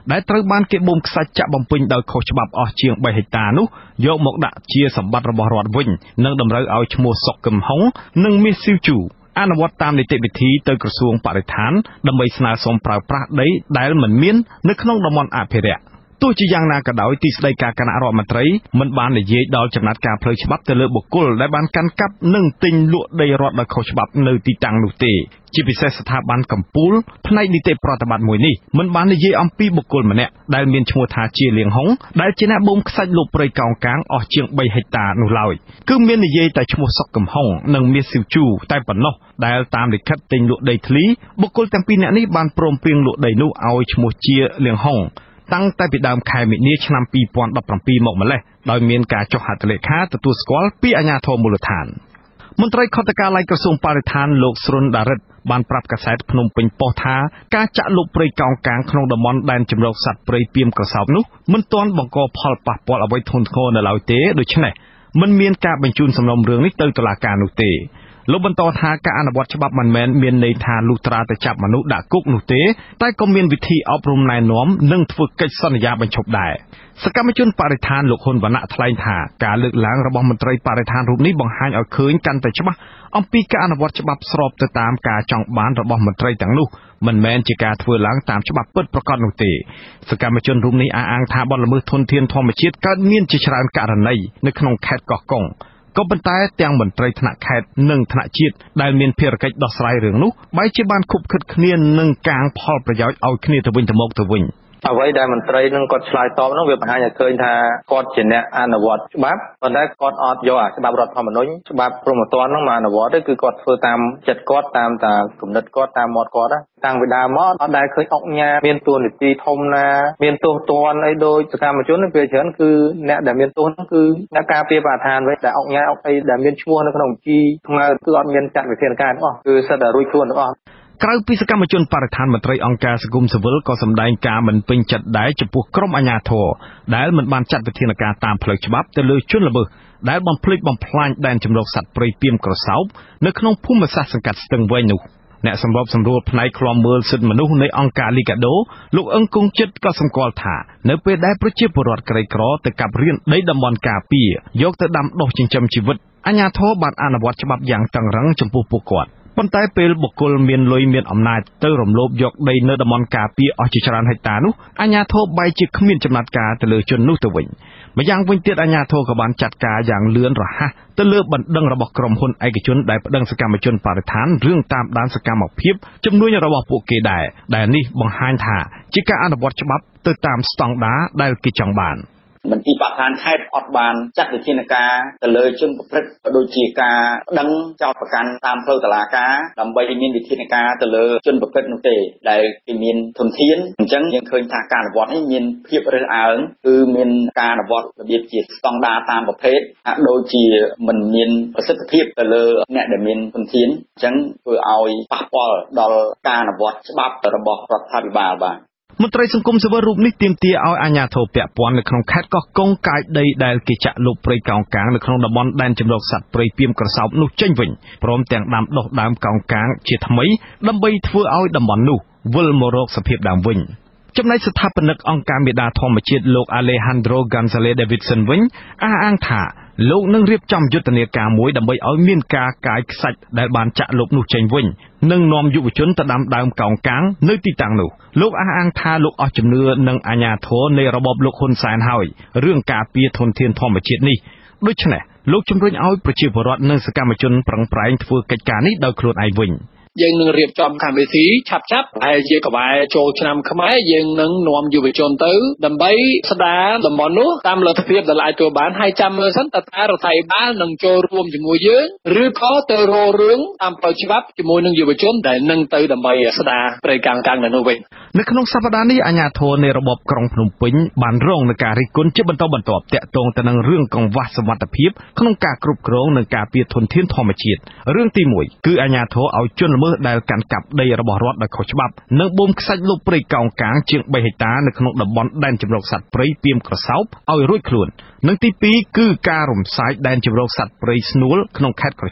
ដែលត្រូវបានគេបូមខ្សាច់ចាក់បំពេញដោយខុសច្បាប់អស់ជាង3ហិកតានោះយកមកដាក់ជាសម្បត្តិរបស់រដ្ឋវិញនិងតម្រូវឲ្យឈ្មោះសុកកឹមហុងនិងមាសស៊ីវជូអនុវត្តតាមនីតិវិធីទៅក្រសួងបរិស្ថានដើម្បីស្នើសុំប្រើប្រាស់ដីដែលមិនមាននៅក្នុងតំបន់អភិរក្សទោះជាយ៉ាងណាក៏ដោយទីស្តីការគណៈរដ្ឋមន្ត្រីមិនបាននិយាយដល់ចំណាត់ការផ្លូវច្បាប់ទៅលើបុគ្គលដែលបានកាន់កាប់និងទិញលក់ដីរដ្ឋដោយខុសច្បាប់នៅទីតាំងនោះទេជាពិសេសស្ថាប័នកម្ពុជាផ្នែកនីតិប្រតិបត្តិមួយនេះមិនបាននិយាយអំពីបុគ្គលម្នាក់ដែលមានឈ្មោះថាជាលៀងហុងដែលជាអ្នកបូមខ្សាច់លុបព្រៃកោងកាងអស់ជាង3ហិកតានោះឡើយគឺមាននិយាយតែឈ្មោះសុកកំហុងនិងមាសស៊ីវជូតែប៉ុណ្ណោះដែលតាមលិខិតទិញលក់ដីធ្លីបុគ្គលទាំងពីរនាក់នេះបានព្រមព្រៀងលក់ដីនោះឲ្យឈ្មោះជាលៀងហុងតាំងតែពីដើមខែមិនិនាឆ្នាំ2017មកម្លេះដោយមានការចុះហត្ថលេខាទទួលស្គាល់ពីអាជ្ញាធរមូលដ្ឋានមន្ត្រីខុទ្ទកាល័យក្រសួងបរិស្ថានលោកស្រុនដារិតបានប្រាប់កាសែតភ្នំពេញប៉ុស្តិ៍ថាការចាក់លុបព្រៃកោងកាងក្នុងតំបន់ដែនជម្រកសត្វព្រៃពាមក្រសោបនោះមិនទាន់បង្កផលប៉ះពាល់អ្វីធ្ងន់ធ្ងរនៅឡើយទេដូច្នេះមិនមានការបញ្ជូនសំណុំរឿងនេះទៅតុលាការនោះទេលោកបន្តថាការអនុវត្តច្បាប់មិនមែនមានន័យថាលុះត្រាតែចាប់មនុស្សដាក់គុកនោះទេតែក៏មានវិធីអប់រំណែនាំនិងធ្វើកិច្ចសន្យាបញ្ឈប់ដែរសកម្មជនបរិស្ថានលោកហ៊ុនវណ្ណៈថ្លែងថាការលើកឡើងរបស់មន្ត្រីបរិស្ថានរូបនេះបង្ហាញឲ្យឃើញកាន់តែច្បាស់អំពីការអនុវត្តច្បាប់ស្របទៅតាមការចង់បានរបស់មន្ត្រីទាំងនោះមិនមែនជាការធ្វើឡើងតាមច្បាប់ពិតប្រាកដនោះទេសកម្មជនរូបនេះអះអាងថាបទល្មើសធនធានធម្មជាតិកើតមានជាច្រើនករណីនៅក្នុងខេត្តកោះកុងក៏ប៉ុន្តែទាំងមន្ត្រីថ្នាក់ខេត្តនិងថ្នាក់ជាតិដែលមានភារកិច្ចដោះស្រាយរឿងនោះបែរជាបានខុបខិតគ្នានឹងកាងផលប្រយោជន៍ឲ្យគ្នាទៅវិញទៅមកទៅវិញអ្វីដែលមន្ត្រីនឹងគាត់ឆ្លើយតបនោះវាបង្ហាញឲ្យឃើញថាគាត់ជាអ្នកអនុវត្តច្បាប់ប៉ុន្តែគាត់អត់យកអាច្បាប់រដ្ឋធម្មនុញ្ញច្បាប់ព្រហ្មទណ្ឌនោះមកអនុវត្តទេគឺគាត់ធ្វើតាមចិត្តគាត់តាមតាគំនិតគាត់តាមមាត់គាត់តាំងពីដើមមកអត់ដែលឃើញអង្គការមានតួនាទីធំណាមានទោសទណ្ឌអីដោយសកម្មជននេះវាច្រើនគឺអ្នកដែលមានទោសនោះគឺអ្នកការពារបរិស្ថានវិញដែលអង្គការអីដែលមានឈ្មោះនៅក្នុងបញ្ជីថ្មើរគឺអត់មានចាត់វិធានការទាំងអស់គឺសិតតែរួចខ្លួនទាំងអស់ក្រៅពីសកម្មជនបរិស្ថានមន្ត្រីអង្គការសង្គមស៊ីវិលក៏សម្ដែងការមិនពេញចិត្តដែរចំពោះក្រុមអាជ្ញាធរដែលមិនបានចាត់វិធានការតាមផ្លូវច្បាប់ទៅលើជនល្មើសដែលបំផ្លិចបំផ្លាញដែនជម្រកសត្វព្រៃពាមក្រសោបនៅក្នុងភូមិសាស្ត្រសង្កាត់ស្ទឹងវែងនោះអ្នកសម្របសម្រួលផ្នែកឃ្លាំមើលសិទ្ធិមនុស្សនៃអង្គការលីកាដូលោកអឹងគង់ចិត្តក៏សម្គាល់ថានៅពេលដែលប្រជាពលរដ្ឋក្រីក្រទៅកាប់រានដីតំបន់ការពារយកទៅដាំដុះចិញ្ចឹមជីវិតអាជ្ញាធរបានអនុវត្តច្បាប់យ៉ាងតឹងរ៉ឹងចំពោះពួកគាត់ប៉ុន្តែពេលបុគ្គលមានលុយមានអំណាចទៅរំលោភយកដីនៅតំបន់ការពារអស់ជាច្រើនហិកតានោះអាជ្ញាធរបែរជាគ្មានចំណាត់ការទៅលើជននោះទៅវិញម្យ៉ាងវិញទៀតអាជ្ញាធរក៏បានចាត់ការយ៉ាងលឿនរហ័សទៅលើបណ្ដឹងរបស់ក្រុមហ៊ុនឯកជនដែលប្តឹងសកម្មជនបរិស្ថានរឿងតាមដានសកម្មភាពជំនួញរបស់ពួកគេដែរដែលនេះបង្ហាញថាជាការអនុវត្តច្បាប់ទៅតាមស្តង់ដារដែលគេចង់បានមន្ទីរបរិស្ថានខេត្តអត់បានចាត់វិធានការទៅលើជនប្រព្រឹត្តក៏ដូចជាការដឹងចោទប្រកាន់តាមផ្លូវតុលាការដើម្បីមានវិធានការទៅលើជនប្រព្រឹត្តនោះទេដែលគេមានធនធានអញ្ចឹងយើងឃើញថាការអនុវត្តនេះមានភាពរើសអើងគឺមានការអនុវត្តរបៀបជាស្តង់ដារតាមប្រភេទហាក់ដូចជាមិនមានប្រសិទ្ធភាពទៅលើអ្នកដែលមានធនធានអញ្ចឹងធ្វើឲ្យប៉ះពាល់ដល់ការអនុវត្តច្បាប់របស់រដ្ឋាភិបាលបាទមន្ត្រីសង្គមស៊ីវិលរូបនេះទាមទារឲ្យអាជ្ញាធរពាក់ព័ន្ធនៅក្នុងខេត្តកោះកុងកាយដីដែលគេចាក់លុបព្រៃកោងកាងនៅក្នុងតំបន់ដែនជម្រកសត្វព្រៃពាមក្រសោបនោះចេញវិញព្រមទាំងដាំដុះដើមកោងកាងជាថ្មីដើម្បីធ្វើឲ្យតំបន់នោះវិលមករកសភាពដើមវិញចំណែកស្ថាបនិកអង្គការមេដាធម្មជាតិលោក Alejandro Gonzalez Davidson វិញអះអាងថាលោកនឹងរៀបចំយុទ្ធនាការមួយដើម្បីឲ្យមានការកាយខ្សាច់ដែលបានចាក់លុបនោះចេញវិញនិងនាំយុវជនទៅដាំដើមកោងកាងនៅទីតាំងនោះលោកអះអាងថាលោកអស់ជំនឿនឹងអាជ្ញាធរនៃរបបលោកហ៊ុនសែនហើយរឿងការពារធនធានធម្មជាតិនេះដូច្នេះលោកជំរុញឲ្យប្រជាពលរដ្ឋនិងសកម្មជនប្រឹងប្រែងធ្វើកិច្ចការនេះដោយខ្លួនឯងវិញយើងនឹងរៀបចំកម្មវិធីឆាប់ហើយជាក្បែរចូលឆ្នាំខ្មែរយើងនឹងនាំយុវជនទៅដើម្បីស្ដារតំបន់នោះតាមលទ្ធភាពដែលអាចធ្វើបានហើយចាំមើលសិនតើរដ្ឋាភិបាលនឹងចូលរួមជាមួយយើងឬក៏ទៅរករឿងតាមផ្លូវច្បាប់ជាមួយនឹងយុវជនដែលនឹងទៅដើម្បីស្ដារព្រៃកោងកាងនៅនោះវិញនៅក្នុងសប្តាហ៍នេះអាជ្ញាធរនៃរបបក្រុងភ្នំពេញបានរងនឹងការរិះគន់ជាបន្តបន្ទាប់ទាក់ទងទៅនឹងរឿងកង្វះសមត្ថភាពក្នុងការគ្រប់គ្រងនិងការពារធនធានធម្មជាតិរឿងទី1គឺអាជ្ញាធរឲ្យជនល្មើសដែលកាន់កាប់ដីរបស់រដ្ឋដោយខុសច្បាប់និងបូមខ្សាច់លុបព្រៃកោងកាងជាង3ហិកតានៅក្នុងតំបន់ដែនជម្រកសត្វព្រៃពាមក្រសោបឲ្យរួចខ្លួននិងទី2គឺការរំសាយដែនជម្រកសត្វព្រៃស្នួលក្នុងខេត្តក្រចេះ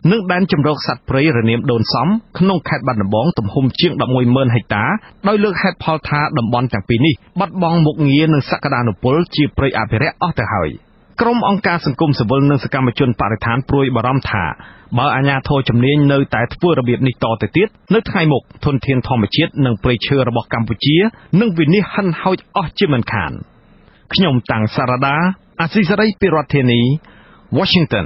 និងដែនជម្រកសត្វព្រៃរនាមដូនសំក្នុងខេត្តបាត់ដំបងទំហំជាង 11,000 ហិកតាដោយលើកហេតុផលថាតំបន់ទាំងពីរនេះបាត់បង់មុខងារនិងសក្តានុពលជាព្រៃអភិរក្សអស់ទៅហើយក្រុមអង្គការសង្គមស៊ីវិលនិងសកម្មជនបរិស្ថានព្រួយបារម្ភថាបើអាជ្ញាធរជំនាញនៅតែធ្វើរបៀបនេះតទៅទៀតនៅថ្ងៃមុខធនធានធម្មជាតិនិងព្រៃឈើរបស់កម្ពុជានឹងវិនិច្ឆ័យហិនហោចអស់ជាមិនខានខ្ញុំតាំងសារ៉ាដាអាស៊ីសេរីពីរដ្ឋធានី Washington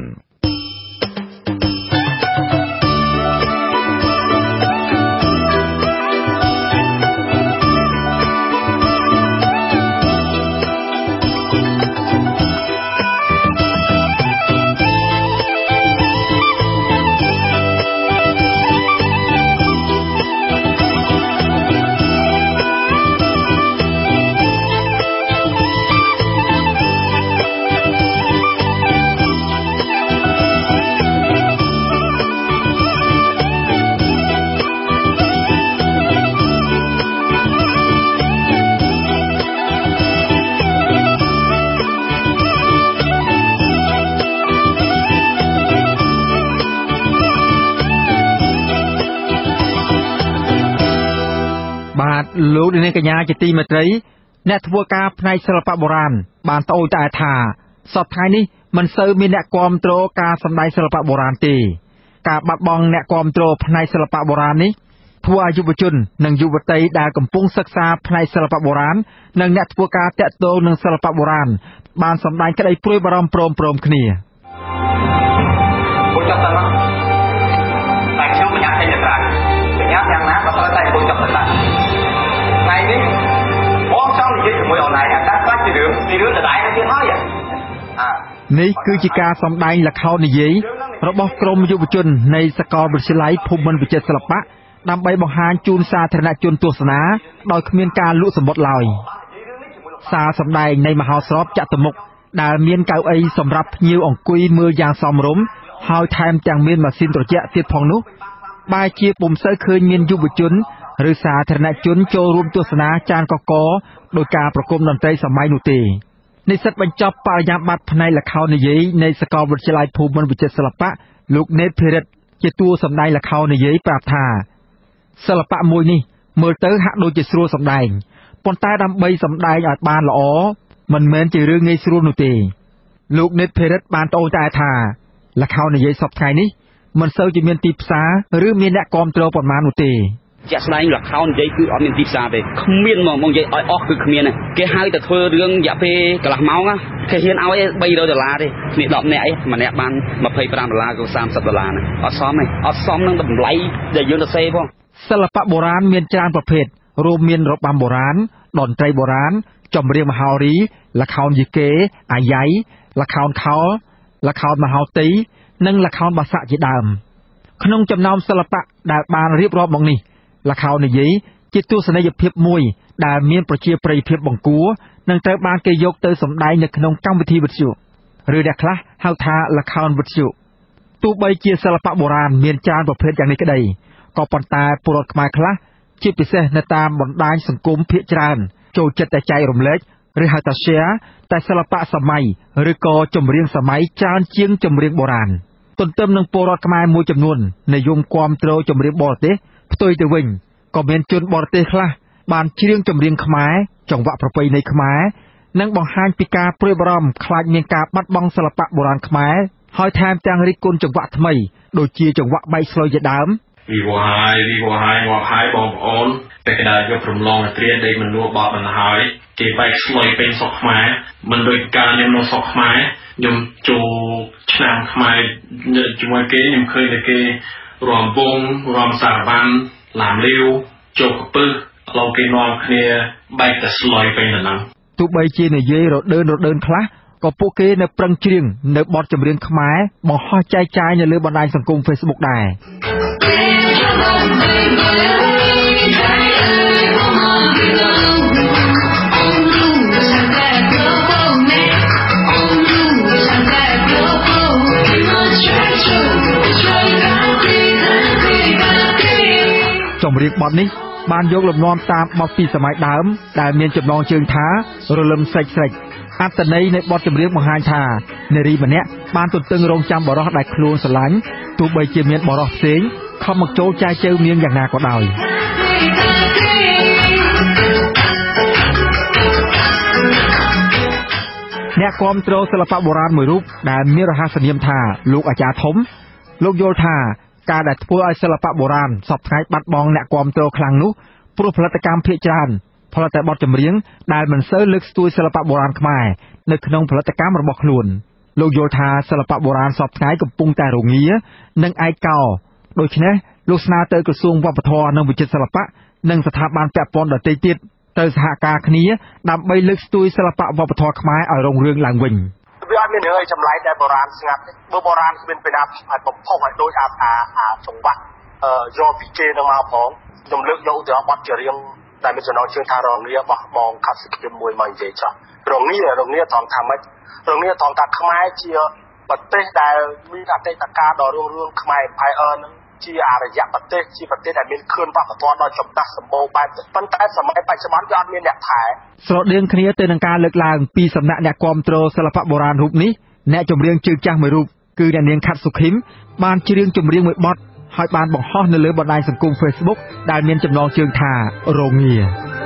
លោកនាងកញ្ញាជាទីមេត្រីអ្នកធ្វើការផ្នែកសិល្បៈបុរាណបានត្អូញត្អែថាសប្តាហ៍នេះមិនសូវមានអ្នកគាំទ្រការសម្ដែងសិល្បៈបុរាណទេការបាត់បង់អ្នកគាំទ្រផ្នែកសិល្បៈបុរាណនេះធ្វើឲ្យយុវជននិងយុវតីដែលកំពុងសិក្សាផ្នែកសិល្បៈបុរាណនិងអ្នកធ្វើការតាក់ទងនឹងសិល្បៈបុរាណបានសម្ដែងក្តីព្រួយបារម្ភព្រមគ្នាពួកចាប់តាតែខ្ញុំបញ្ញាចេញទៅក្រៅបញ្ញាយ៉ាងណាក៏ត្រូវតែពួកចាប់តាថ្ងៃនេះបងចង់និយាយជាមួយអូនឯងតែខ្លះជារឿងដដែលទៀតហើយនេះគឺជាការសម្ដែងល្ខោននិយាយរបស់ក្រុមយុវជននៃសាកលវិទ្យាល័យភូមិន្ទវិចិត្រសិល្បៈដើម្បីបង្ហាញជូនសាធារណជនទស្សនាដោយគ្មានការលក់សំបុត្រឡើយសារសម្ដែងនៃមហោស្រពចតុមុខដែលមានកៅអីសម្រាប់ភ្ញៀវអង្គុយមើលយ៉ាងសមរម្យហើយថែមទាំងមានម៉ាស៊ីនត្រជាក់ទៀតផងនោះបែរជាពុំសូវឃើញមានយុវជនឬសាធារណជនចូលរួមទស្សនាចានកកដោយការប្រគំតន្ត្រីសម័យនោះទេនិស្សិតបញ្ចប់បរិញ្ញាបត្រផ្នែកល្ខោននិយាយនៃសាកលវិទ្យាល័យភូមិន្ទវិចិត្រសិល្បៈលោកណេតភិរិទ្ធជាតួសម្ដែងល្ខោននិយាយប្រាប់ថាសិល្បៈមួយនេះមើលទៅហាក់ដូចជាស្រួលសម្ដែងប៉ុន្តែដើម្បីសម្ដែងឲ្យបានល្អមិនមែនជារឿងងាយស្រួលនោះទេលោកណេតភិរិទ្ធបានត្អូញត្អែថាល្ខោននិយាយសពថ្ងៃនេះមិនសូវជាមានទីផ្សារឬមានអ្នកគាំទ្រប៉ុន្មាននោះទេជាក់ស្ដែងល្ខោននិយាយគឺអត់មានទីផ្សារទេគ្មានហ្មងនិយាយឲ្យអស់គឺគ្មានទេគេហៅតែធ្វើរឿងរយៈពេលកន្លះម៉ោងគេហ៊ានឲ្យ$300ទេនេះ10នាក់អីម្នាក់បាន$25ក៏$30ណាអត់សមទេអត់សមនឹងតម្លៃដែលយើងទៅសេផងសិល្បៈបុរាណមានច្រើនប្រភេទរួមមានរបាំបុរាណតន្ត្រីបុរាណចម្រៀងមហោរីល្ខោនយីកេអាយ៉ៃល្ខោនខោលល្ខោនមហោតីនិងល្ខោនបាសាក់ជាដើមក្នុងចំណោមសិល្បៈដែលបានរៀបរាប់មកនេះល្ខោននិយាយជាទស្សនីយភាពមួយដែលមានប្រជាប្រិយភាពបង្គួរនិងត្រូវបានគេយកទៅសម្ដែងនៅក្នុងកម្មវិធីវិទ្យុឬអ្នកខ្លះហៅថាល្ខោនវិទ្យុទោះបីជាសិល្បៈបុរាណមានច្រើនប្រភេទយ៉ាងនេះក្តីក៏ប៉ុន្តែពលរដ្ឋខ្មែរខ្លះជាពិសេសនៅតាមបណ្ដាញសង្គមភាគច្រើនចូលចិត្តតែចែករំលែកឬហៅថា share តែសិល្បៈសម័យឬក៏ចម្រៀងសម័យច្រើនជាងចម្រៀងបុរាណទន្ទឹមនឹងពលរដ្ឋខ្មែរមួយចំនួននិយមគាំទ្រចម្រៀងបរទេសផ្ទុយទៅវិញក៏មានជនបរទេសខ្លះបានច្រៀងចម្រៀងខ្មែរចង្វាក់ប្រពៃណីខ្មែរនិងបង្ហាញពីការព្រួយបារម្ភខ្លាចមានការបាត់បង់សិល្បៈបុរាណខ្មែរហើយថែមទាំងរិះគន់ចង្វាក់ថ្មីដូចជាចង្វាក់បែកស្លុយជាដើមវីវហើយងាប់ហើយបងប្អូនពេលដែលយករំលងត្រៀនដែលមិនលួបបមិនហើយគេបែកស្លុយពេញស្រុកខ្មែរមិនដូចការខ្ញុំនៅស្រុកខ្មែរខ្ញុំចូលឆ្នាំខ្មែរជាមួយគេខ្ញុំឃើញតែគេរំវងរំសារវ៉ាន់ឡាមលាវជោគកពឹសលោកគេនាំគ្នាបែកតែស្លុយពេញទៅហ្នឹងទោះបីជានិយាយរដើនខ្លះក៏ពួកគេនៅប្រឹងច្រៀងនៅបទចម្រៀងខ្មែរបង្ហោះចែកចាយនៅលើបណ្ដាញសង្គម Facebook ដែរចម្រៀងបទនេះបានយកលំនាំតាមបទពីសម័យដើមដែលមានចំណងជើងថារលឹមស្រេចអត្តន័យនៃបទចម្រៀងបង្ហាញថានារីម្នាក់បានទន្ទឹងរង់ចាំបរិសុទ្ធដែលខ្លួនស្រឡាញ់ទោះបីជាមានបរិសុទ្ធផ្សេងខំមកចូលចែកជើងនាងយ៉ាងណាក៏ដោយអ្នកគាំទ្រសិល្បៈបុរាណមួយរូបដែលមានរហស្សនាមថាលោកអាចារ្យធំលោកយល់ថាការដែលធ្វើឲ្យសិល្បៈបុរាណសពថ្ងៃបាត់បង់អ្នកគាំទ្រខ្លាំងនោះព្រោះផលិតកម្មភាគច្រើនផលិតតែបទចម្រៀងដែលមិនសូវលើកស្ទួយសិល្បៈបុរាណខ្មែរនៅក្នុងផលិតកម្មរបស់ខ្លួនលោកយល់ថាសិល្បៈបុរាណសពថ្ងៃកំពុងតែរងានិងឯកោដូច្នេះលោកស្នើទៅក្រសួងវប្បធម៌និងវិចិត្រសិល្បៈនិងស្ថាប័នពាក់ព័ន្ធដទៃទៀតទៅសហការគ្នាដើម្បីលើកស្ទួយសិល្បៈវប្បធម៌ខ្មែរឲ្យរុងរឿងឡើងវិញវាអត់មានរឿងអីចម្លែកដែលបុរាណស្ងាត់ទេបើបុរាណគ្មានពេលណាឲ្យបំផុសឲ្យដូចអាចង្វាក់យកពីគេនឹងមកផងខ្ញុំលើកយកទៅបទចម្រៀងដែលមានចំណងជើងថារងារបស់បងខាត់សុខៀមមួយមកនិយាយចោះរងាថងថាម៉េចរងាថងថាខ្មែរជាប្រទេសដែលមានអតីតកាលដ៏រុងរឿងខ្មែរ Empire នឹងជាអរិយប្រទេសជាប្រទេសដែលមានខឿនវប្បធម៌ដ៏ចំដាស់សម្បូរបែបប៉ុន្តែសម័យបច្ចុប្បន្នវាអត់មានអ្នកថែស្រដៀងគ្នាទៅនឹងការលើកឡើងពីសំណាក់អ្នកគាំទ្រសិល្បៈបុរាណរូបនេះអ្នកចម្រៀងជើងចាស់មួយរូបគឺអ្នកនាងខាត់សុខីមបានច្រៀងចម្រៀងមួយបទហើយបានបង្ហោះនៅលើបណ្ដាញសង្គម Facebook ដែលមានចំណងជើងថារងា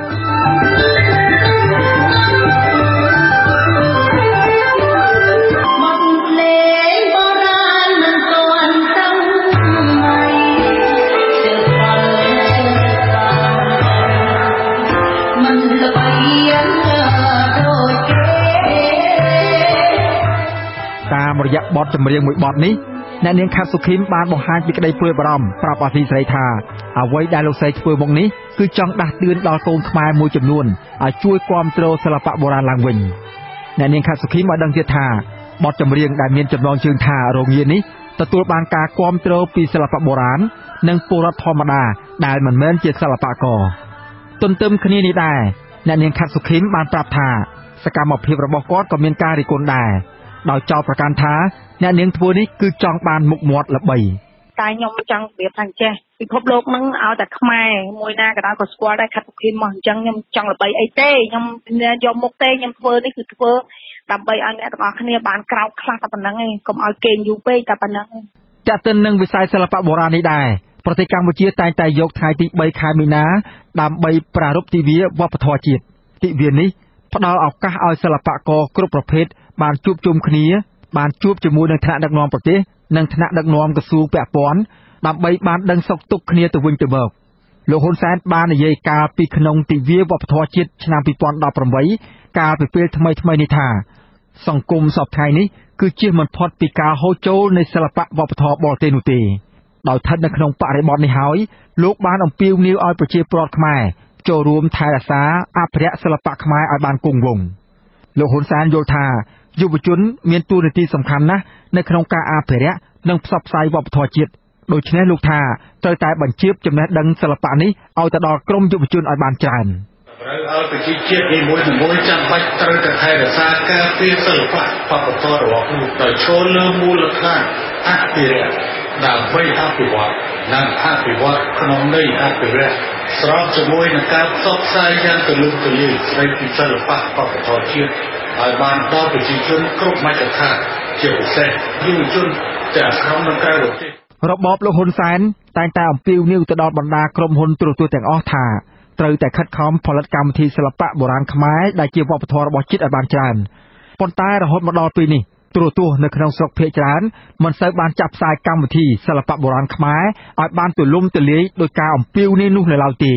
តាមរយៈបទចម្រៀងមួយបទនេះអ្នកនាងខាត់សុខីមបានបង្ហាញពីក្តីព្រួយបារម្ភប្រាប់អាស៊ីសេរីថាអ្វីដែលលោកស្រីធ្វើមកនេះគឺចង់ដាស់តឿនដល់កូនខ្មែរមួយចំនួនឲ្យជួយគាំទ្រសិល្បៈបុរាណឡើងវិញអ្នកនាងខាត់សុខីមបានដឹងទៀតថាបទចម្រៀងដែលមានចំណងជើងថារងានេះទទួលបានការគាំទ្រពីសិល្បៈបុរាណនិងពលរដ្ឋធម្មតាដែលមិនមែនជាសិល្បករទន្ទឹមគ្នានេះដែរអ្នកនាងខាត់សុខីមបានប្រាប់ថាសកម្មភាពរបស់គាត់ក៏មានការរិះគន់ដែរដោយចោទប្រកាន់ថាអ្នកនាងធ្វើនេះគឺចង់បានមុខមាត់ល្បីតែខ្ញុំចង់ប្រៀបថាចេះពិភពលោកនឹងឲ្យតែខ្មែរមួយណាក៏ដោយក៏ស្គាល់ដែរខាត់សុខីមមកអញ្ចឹងខ្ញុំចង់ល្បីអីទេខ្ញុំយកមុខទេខ្ញុំធ្វើនេះគឺធ្វើដើម្បីឲ្យអ្នកទាំងអស់គ្នាបានក្រោកខ្លះតែប៉ុណ្្នឹងឯងកុំឲ្យគេងយូរពេកតែប៉ុណ្្នឹងចាក់ទិននឹងវិស័យសិល្បៈបុរាណនេះដែរប្រទេសកម្ពុជាតែងតែយកថ្ងៃទី3ខែមីនាដើម្បីប្រារព្ធទិវាវប្បធម៌ជាតិទិវានេះផ្ដល់ឱកាសឲ្យសិល្បករគ្រប់ប្រភេទបានជួបជុំគ្នាបានជួបជាមួយនឹងថ្នាក់ដឹកនាំប្រទេសនិងថ្នាក់ដឹកនាំក្រសួងពាក់ព័ន្ធដើម្បីបានដឹងសុខទុក្ខគ្នាទៅវិញទៅមកលោកហ៊ុនសែនបាននិយាយកាលពីក្នុងទិវាវប្បធម៌ជាតិឆ្នាំ2018កាលពីពេលថ្មីនេះថាសង្គមសពថ្ងៃនេះគឺជៀសមិនផុតពីការហូរចូលនៃសិល្បៈវប្បធម៌បរទេសនោះទេដោយស្ថិតនៅក្នុងបរិបទនេះហើយលោកបានអំពាវនាវឲ្យប្រជាពលរដ្ឋខ្មែរចូលរួមថែរក្សាអភិរក្សសិល្បៈខ្មែរឲ្យបានគង់វង្សលោកហ៊ុនសែនយល់ថាយុវជនមានតួនាទីសំខាន់ណាស់នៅក្នុងការអភិរក្សនិងផ្សព្វផ្សាយវប្បធម៌ជាតិដូច្នេះលោកថាត្រូវតែបញ្ជៀបចំណេះដឹងសិល្បៈនេះឲ្យទៅដល់ក្រុមយុវជនឲ្យបានច្រើនត្រូវឲ្យប្រជាជាតិនីមួយៗចាំបាច់ត្រូវតែថែរក្សាការពារសិល្បៈវប្បធម៌របស់ខ្លួនដោយឈលលើមូលដ្ឋានអភិរក្សដើម្បីអភិវឌ្ឍនិងអភិវឌ្ឍក្នុងន័យអភិរក្សស្របជាមួយនឹងការផ្សព្វផ្សាយយ៉ាងទូលំទូលាយស្ដីពីសិល្បៈវប្បធម៌ជាតិឲ្យបានដល់ប្រជាជនគ្រប់មជ្ឈដ្ឋានជាពិសេសយុវជនទាំងក្នុងនិងក្រៅប្រទេសរបបលោកហ៊ុនសែនតែងតែអំពាវនាវទៅដល់បណ្ដាក្រុមហ៊ុនទូរទស្សន៍ទាំងអស់ថាត្រូវតែខិតខំផលិតកម្មវិធីសិល្បៈបុរាណខ្មែរដែលជាវប្បធម៌របស់ជាតិឲ្យបានច្រើនប៉ុន្តែរហូតមកដល់ពេលនេះទូរទស្សន៍នៅក្នុងស្រុកភាគច្រើនមិនសូវបានចាប់ផ្សាយកម្មវិធីសិល្បៈបុរាណខ្មែរឲ្យបានទូលំទូលាយដោយការអំពាវនាវនោះនៅឡើយទេ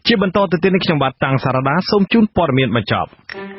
ជាបន្តទៅទៀតនេះខ្ញុំបាទតាំងសារ៉ាដាសូមជូនព័ត៌មានបញ្ចប់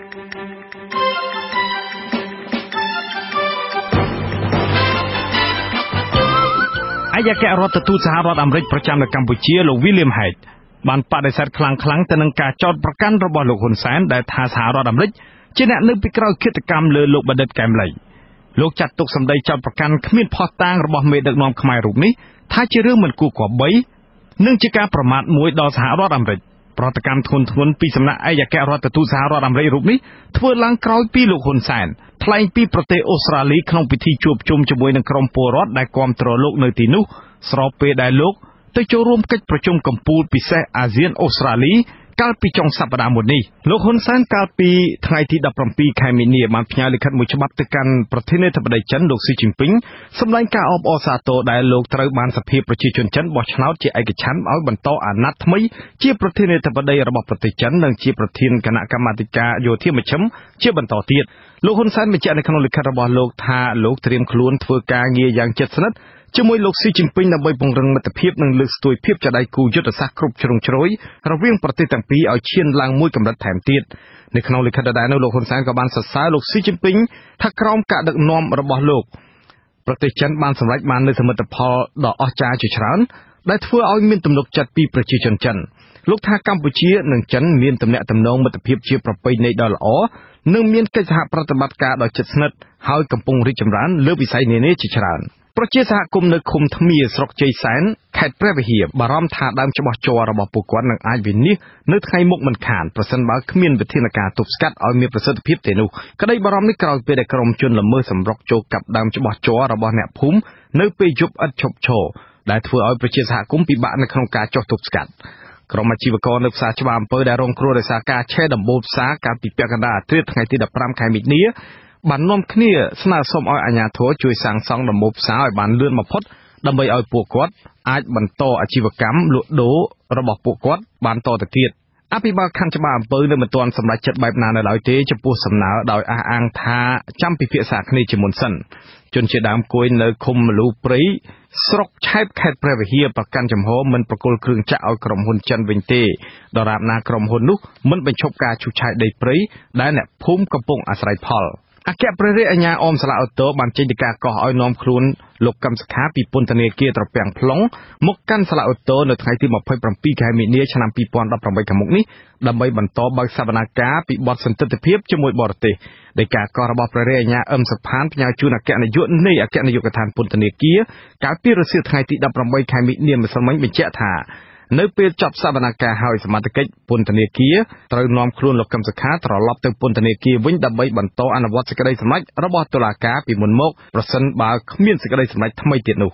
អាយការដ្ឋទូតសហរដ្ឋអាមេរិកប្រចាំនៅកម្ពុជាលោក William Hague បានបដិសេធខ្លាំងៗទៅនឹងការចោទប្រកាន់របស់លោកហ៊ុនសែនដែលថាសហរដ្ឋអាមេរិកជាអ្នកនៅពីក្រោយឃាតកម្មលើលោកបណ្ឌិតកែមលីលោកចាត់ទុកសម្ដីចោទប្រកាន់គ្មានភស្តុតាងរបស់មេដឹកនាំខ្មែររូបនេះថាជារឿងមិនគួរគប្បីនិងជាការប្រមាថមួយដល់សហរដ្ឋអាមេរិកប្រតិកម្មធ្ងន់ធ្ងរពីសំណាក់អាយការដ្ឋទូតសហរដ្ឋអាមេរិករូបនេះធ្វើឡើងក្រោយពីលោកហ៊ុនសែនថ្លែងពីប្រទេសអូស្ត្រាលីក្នុងពិធីជួបជុំជាមួយនឹងក្រុមពលរដ្ឋដែលគាំទ្រលោកនៅទីនោះស្របពេលដែលលោកទៅចូលរួមកិច្ចប្រជុំកំពូលពិសេសអាស៊ានអូស្ត្រាលីកាលពីចុងសប្តាហ៍មុននេះលោកហ៊ុនសែនកាលពីថ្ងៃទី17ខែមីនាបានផ្ញើលិខិតមួយច្បាប់ទៅកាន់ប្រធានាធិបតីចិនលោកស៊ីជីនពីងសម្ដែងការអបអរសាទរដែលលោកត្រូវបានសភាប្រជាជនចិនបោះឆ្នោតជាឯកច្ឆន្ទឲ្យបន្តអាណត្តិថ្មីជាប្រធានាធិបតីរបស់ប្រទេសចិននិងជាប្រធានគណៈកម្មាធិការយោធាមជ្ឈិមជាបន្តទៀតលោកហ៊ុនសែនបញ្ជាក់នៅក្នុងលិខិតរបស់លោកថាលោកត្រៀមខ្លួនធ្វើការងារយ៉ាងជិតស្និទ្ធជាមួយលោកស៊ីជីនពីងដើម្បីពង្រឹងមិត្តភាពនិងលើកស្ទួយភាពជាដៃគូយុទ្ធសាស្ត្រគ្រប់ជ្រុងជ្រោយរវាងប្រទេសទាំងពីរឲ្យឈានឡើងមួយកម្រិតថែមទៀតនៅក្នុងលិខិតដដែលនោះលោកហ៊ុនសែនក៏បានសរសើរលោកស៊ីជីនពីងថាក្រោមការដឹកនាំរបស់លោកប្រទេសចិនបានសម្រេចបាននូវសមិទ្ធផលដ៏អស្ចារ្យជាច្រើនដែលធ្វើឲ្យមានទំនុកចិត្តពីប្រជាជនចិនលោកថាកម្ពុជានិងចិនមានទំនាក់ទំនងមិត្តភាពជាប្រពៃណីដ៏ល្អនិងមានកិច្ចសហប្រតិបត្តិការដ៏ជិតស្និទ្ធហើយកំពុងរីកចម្រើនលើវិស័យនានាជាច្រើនប្រជាសហគមន៍នៅឃុំថ្មៀស្រុកជ័យសែនខេត្តព្រះវិហារបារម្ភថាដើមច្បោះជ័ររបស់ពួកគាត់នឹងអាចវិនិច្ឆ័យនៅថ្ងៃមុខមិនខានប្រសិនបើគ្មានវិធានការទប់ស្កាត់ឲ្យមានប្រសិទ្ធភាពទេនោះក្តីបារម្ភនេះក្រោយពេលដែលក្រុមជនល្មើសសម្រុកចូលកាប់ដើមច្បោះជ័ររបស់អ្នកភូមិនៅពេលយប់ឥតឈប់ឈរដែលធ្វើឲ្យប្រជាសហគមន៍ពិបាកនៅក្នុងការចុះទប់ស្កាត់ក្រុមអាជីវករនៅផ្សារច្បារអំពើដែលរងគ្រោះដោយសារការឆេះដំបូលផ្សារកាលពីពាក់កណ្ដាលអាធ្រាត្រថ្ងៃទី15ខែមីនាបាននាំគ្នាស្នើសុំឲ្យអាជ្ញាធរជួយសាងសង់ដំបូលផ្សារឲ្យបានលឿនបំផុតដើម្បីឲ្យពួកគាត់អាចបន្តអាជីវកម្មលក់ដូររបស់ពួកគាត់បានតទៅទៀតអភិបាលខណ្ឌច្បារអំពើនៅមិនទាន់សម្រេចចិត្តបែបណានៅឡើយទេចំពោះសំណើដោយអះអាងថាចាំពិភាក្សាគ្នាជាមុនសិនជនជាដើមគួយនៅឃុំមលូព្រៃស្រុកឆែបខេត្តព្រះវិហារប្រកាន់ចំហមិនប្រគល់គ្រឿងចាក់ឲ្យក្រុមហ៊ុនចិនវិញទេដរាបណាក្រុមហ៊ុននោះមិនបញ្ឈប់ការឈូសឆាយដីព្រៃដែលអ្នកភូមិកំពុងអាស្រ័យផលអគ្គព្រះរាជអាជ្ញាអមសាឡាអូតូបានចេញដីកាកោះឲ្យនាំខ្លួនលោកកឹមសុខាពីពន្ធនាគារត្រពាំង plong មកកាន់សាឡាអូតូនៅថ្ងៃទី27ខែមីនាឆ្នាំ2018ខាងមុខនេះដើម្បីបន្តបើកសវនកម្មពីបទសន្តិទ្ធភាពជាមួយបរទេសដីកាកោះរបស់ព្រះរាជអាជ្ញាអឹមសុផានផ្ញើជូនអគ្គនាយកនៃអគ្គនាយកដ្ឋានពន្ធនាគារកាលពីរសៀលថ្ងៃទី18ខែមីនាម្សិលមិញបញ្ជាក់ថានៅពេលចប់សវនកម្មហើយសមត្ថកិច្ចពន្ធនាគារត្រូវនាំខ្លួនលោកកឹមសុខាត្រឡប់ទៅពន្ធនាគារវិញដើម្បីបន្តអនុវត្តសេចក្តីសម្រេចរបស់តុលាការពីមុនមកប្រសិនបើគ្មានសេចក្តីសម្រេចថ្មីទៀតនោះ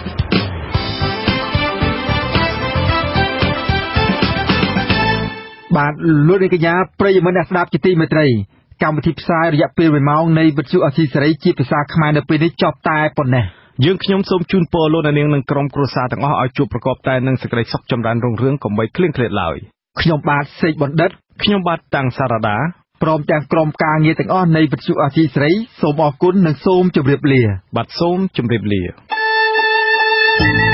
បាទលោកនាងកញ្ញាប្រិយមិត្តអ្នកស្ដាប់ជាទីមេត្រីកម្មវិធីផ្សាយរយៈពេល1ម៉ោងនៃវិទ្យុអស៊ីសេរីជាភាសាខ្មែរនៅពេលនេះចប់តែប៉ុណ្ណេះយើងខ្ញុំសូមជូនពរលោកអ្នកនាងនិងក្រុមគ្រួសារទាំងអស់ឲ្យជួបប្រកបតែនឹងសេចក្តីសុខចម្រើនរុងរឿងកុំបីឃ្លៀងឃ្លាតឡើយខ្ញុំបាទសេកបណ្ឌិតខ្ញុំបាទតាំងសារ៉ាដាព្រមទាំងក្រុមការងារទាំងអស់នៃវិទ្យុអស៊ីសេរីសូមអរគុណនិងសូមជម្រាបលាបាទសូមជម្រាបលា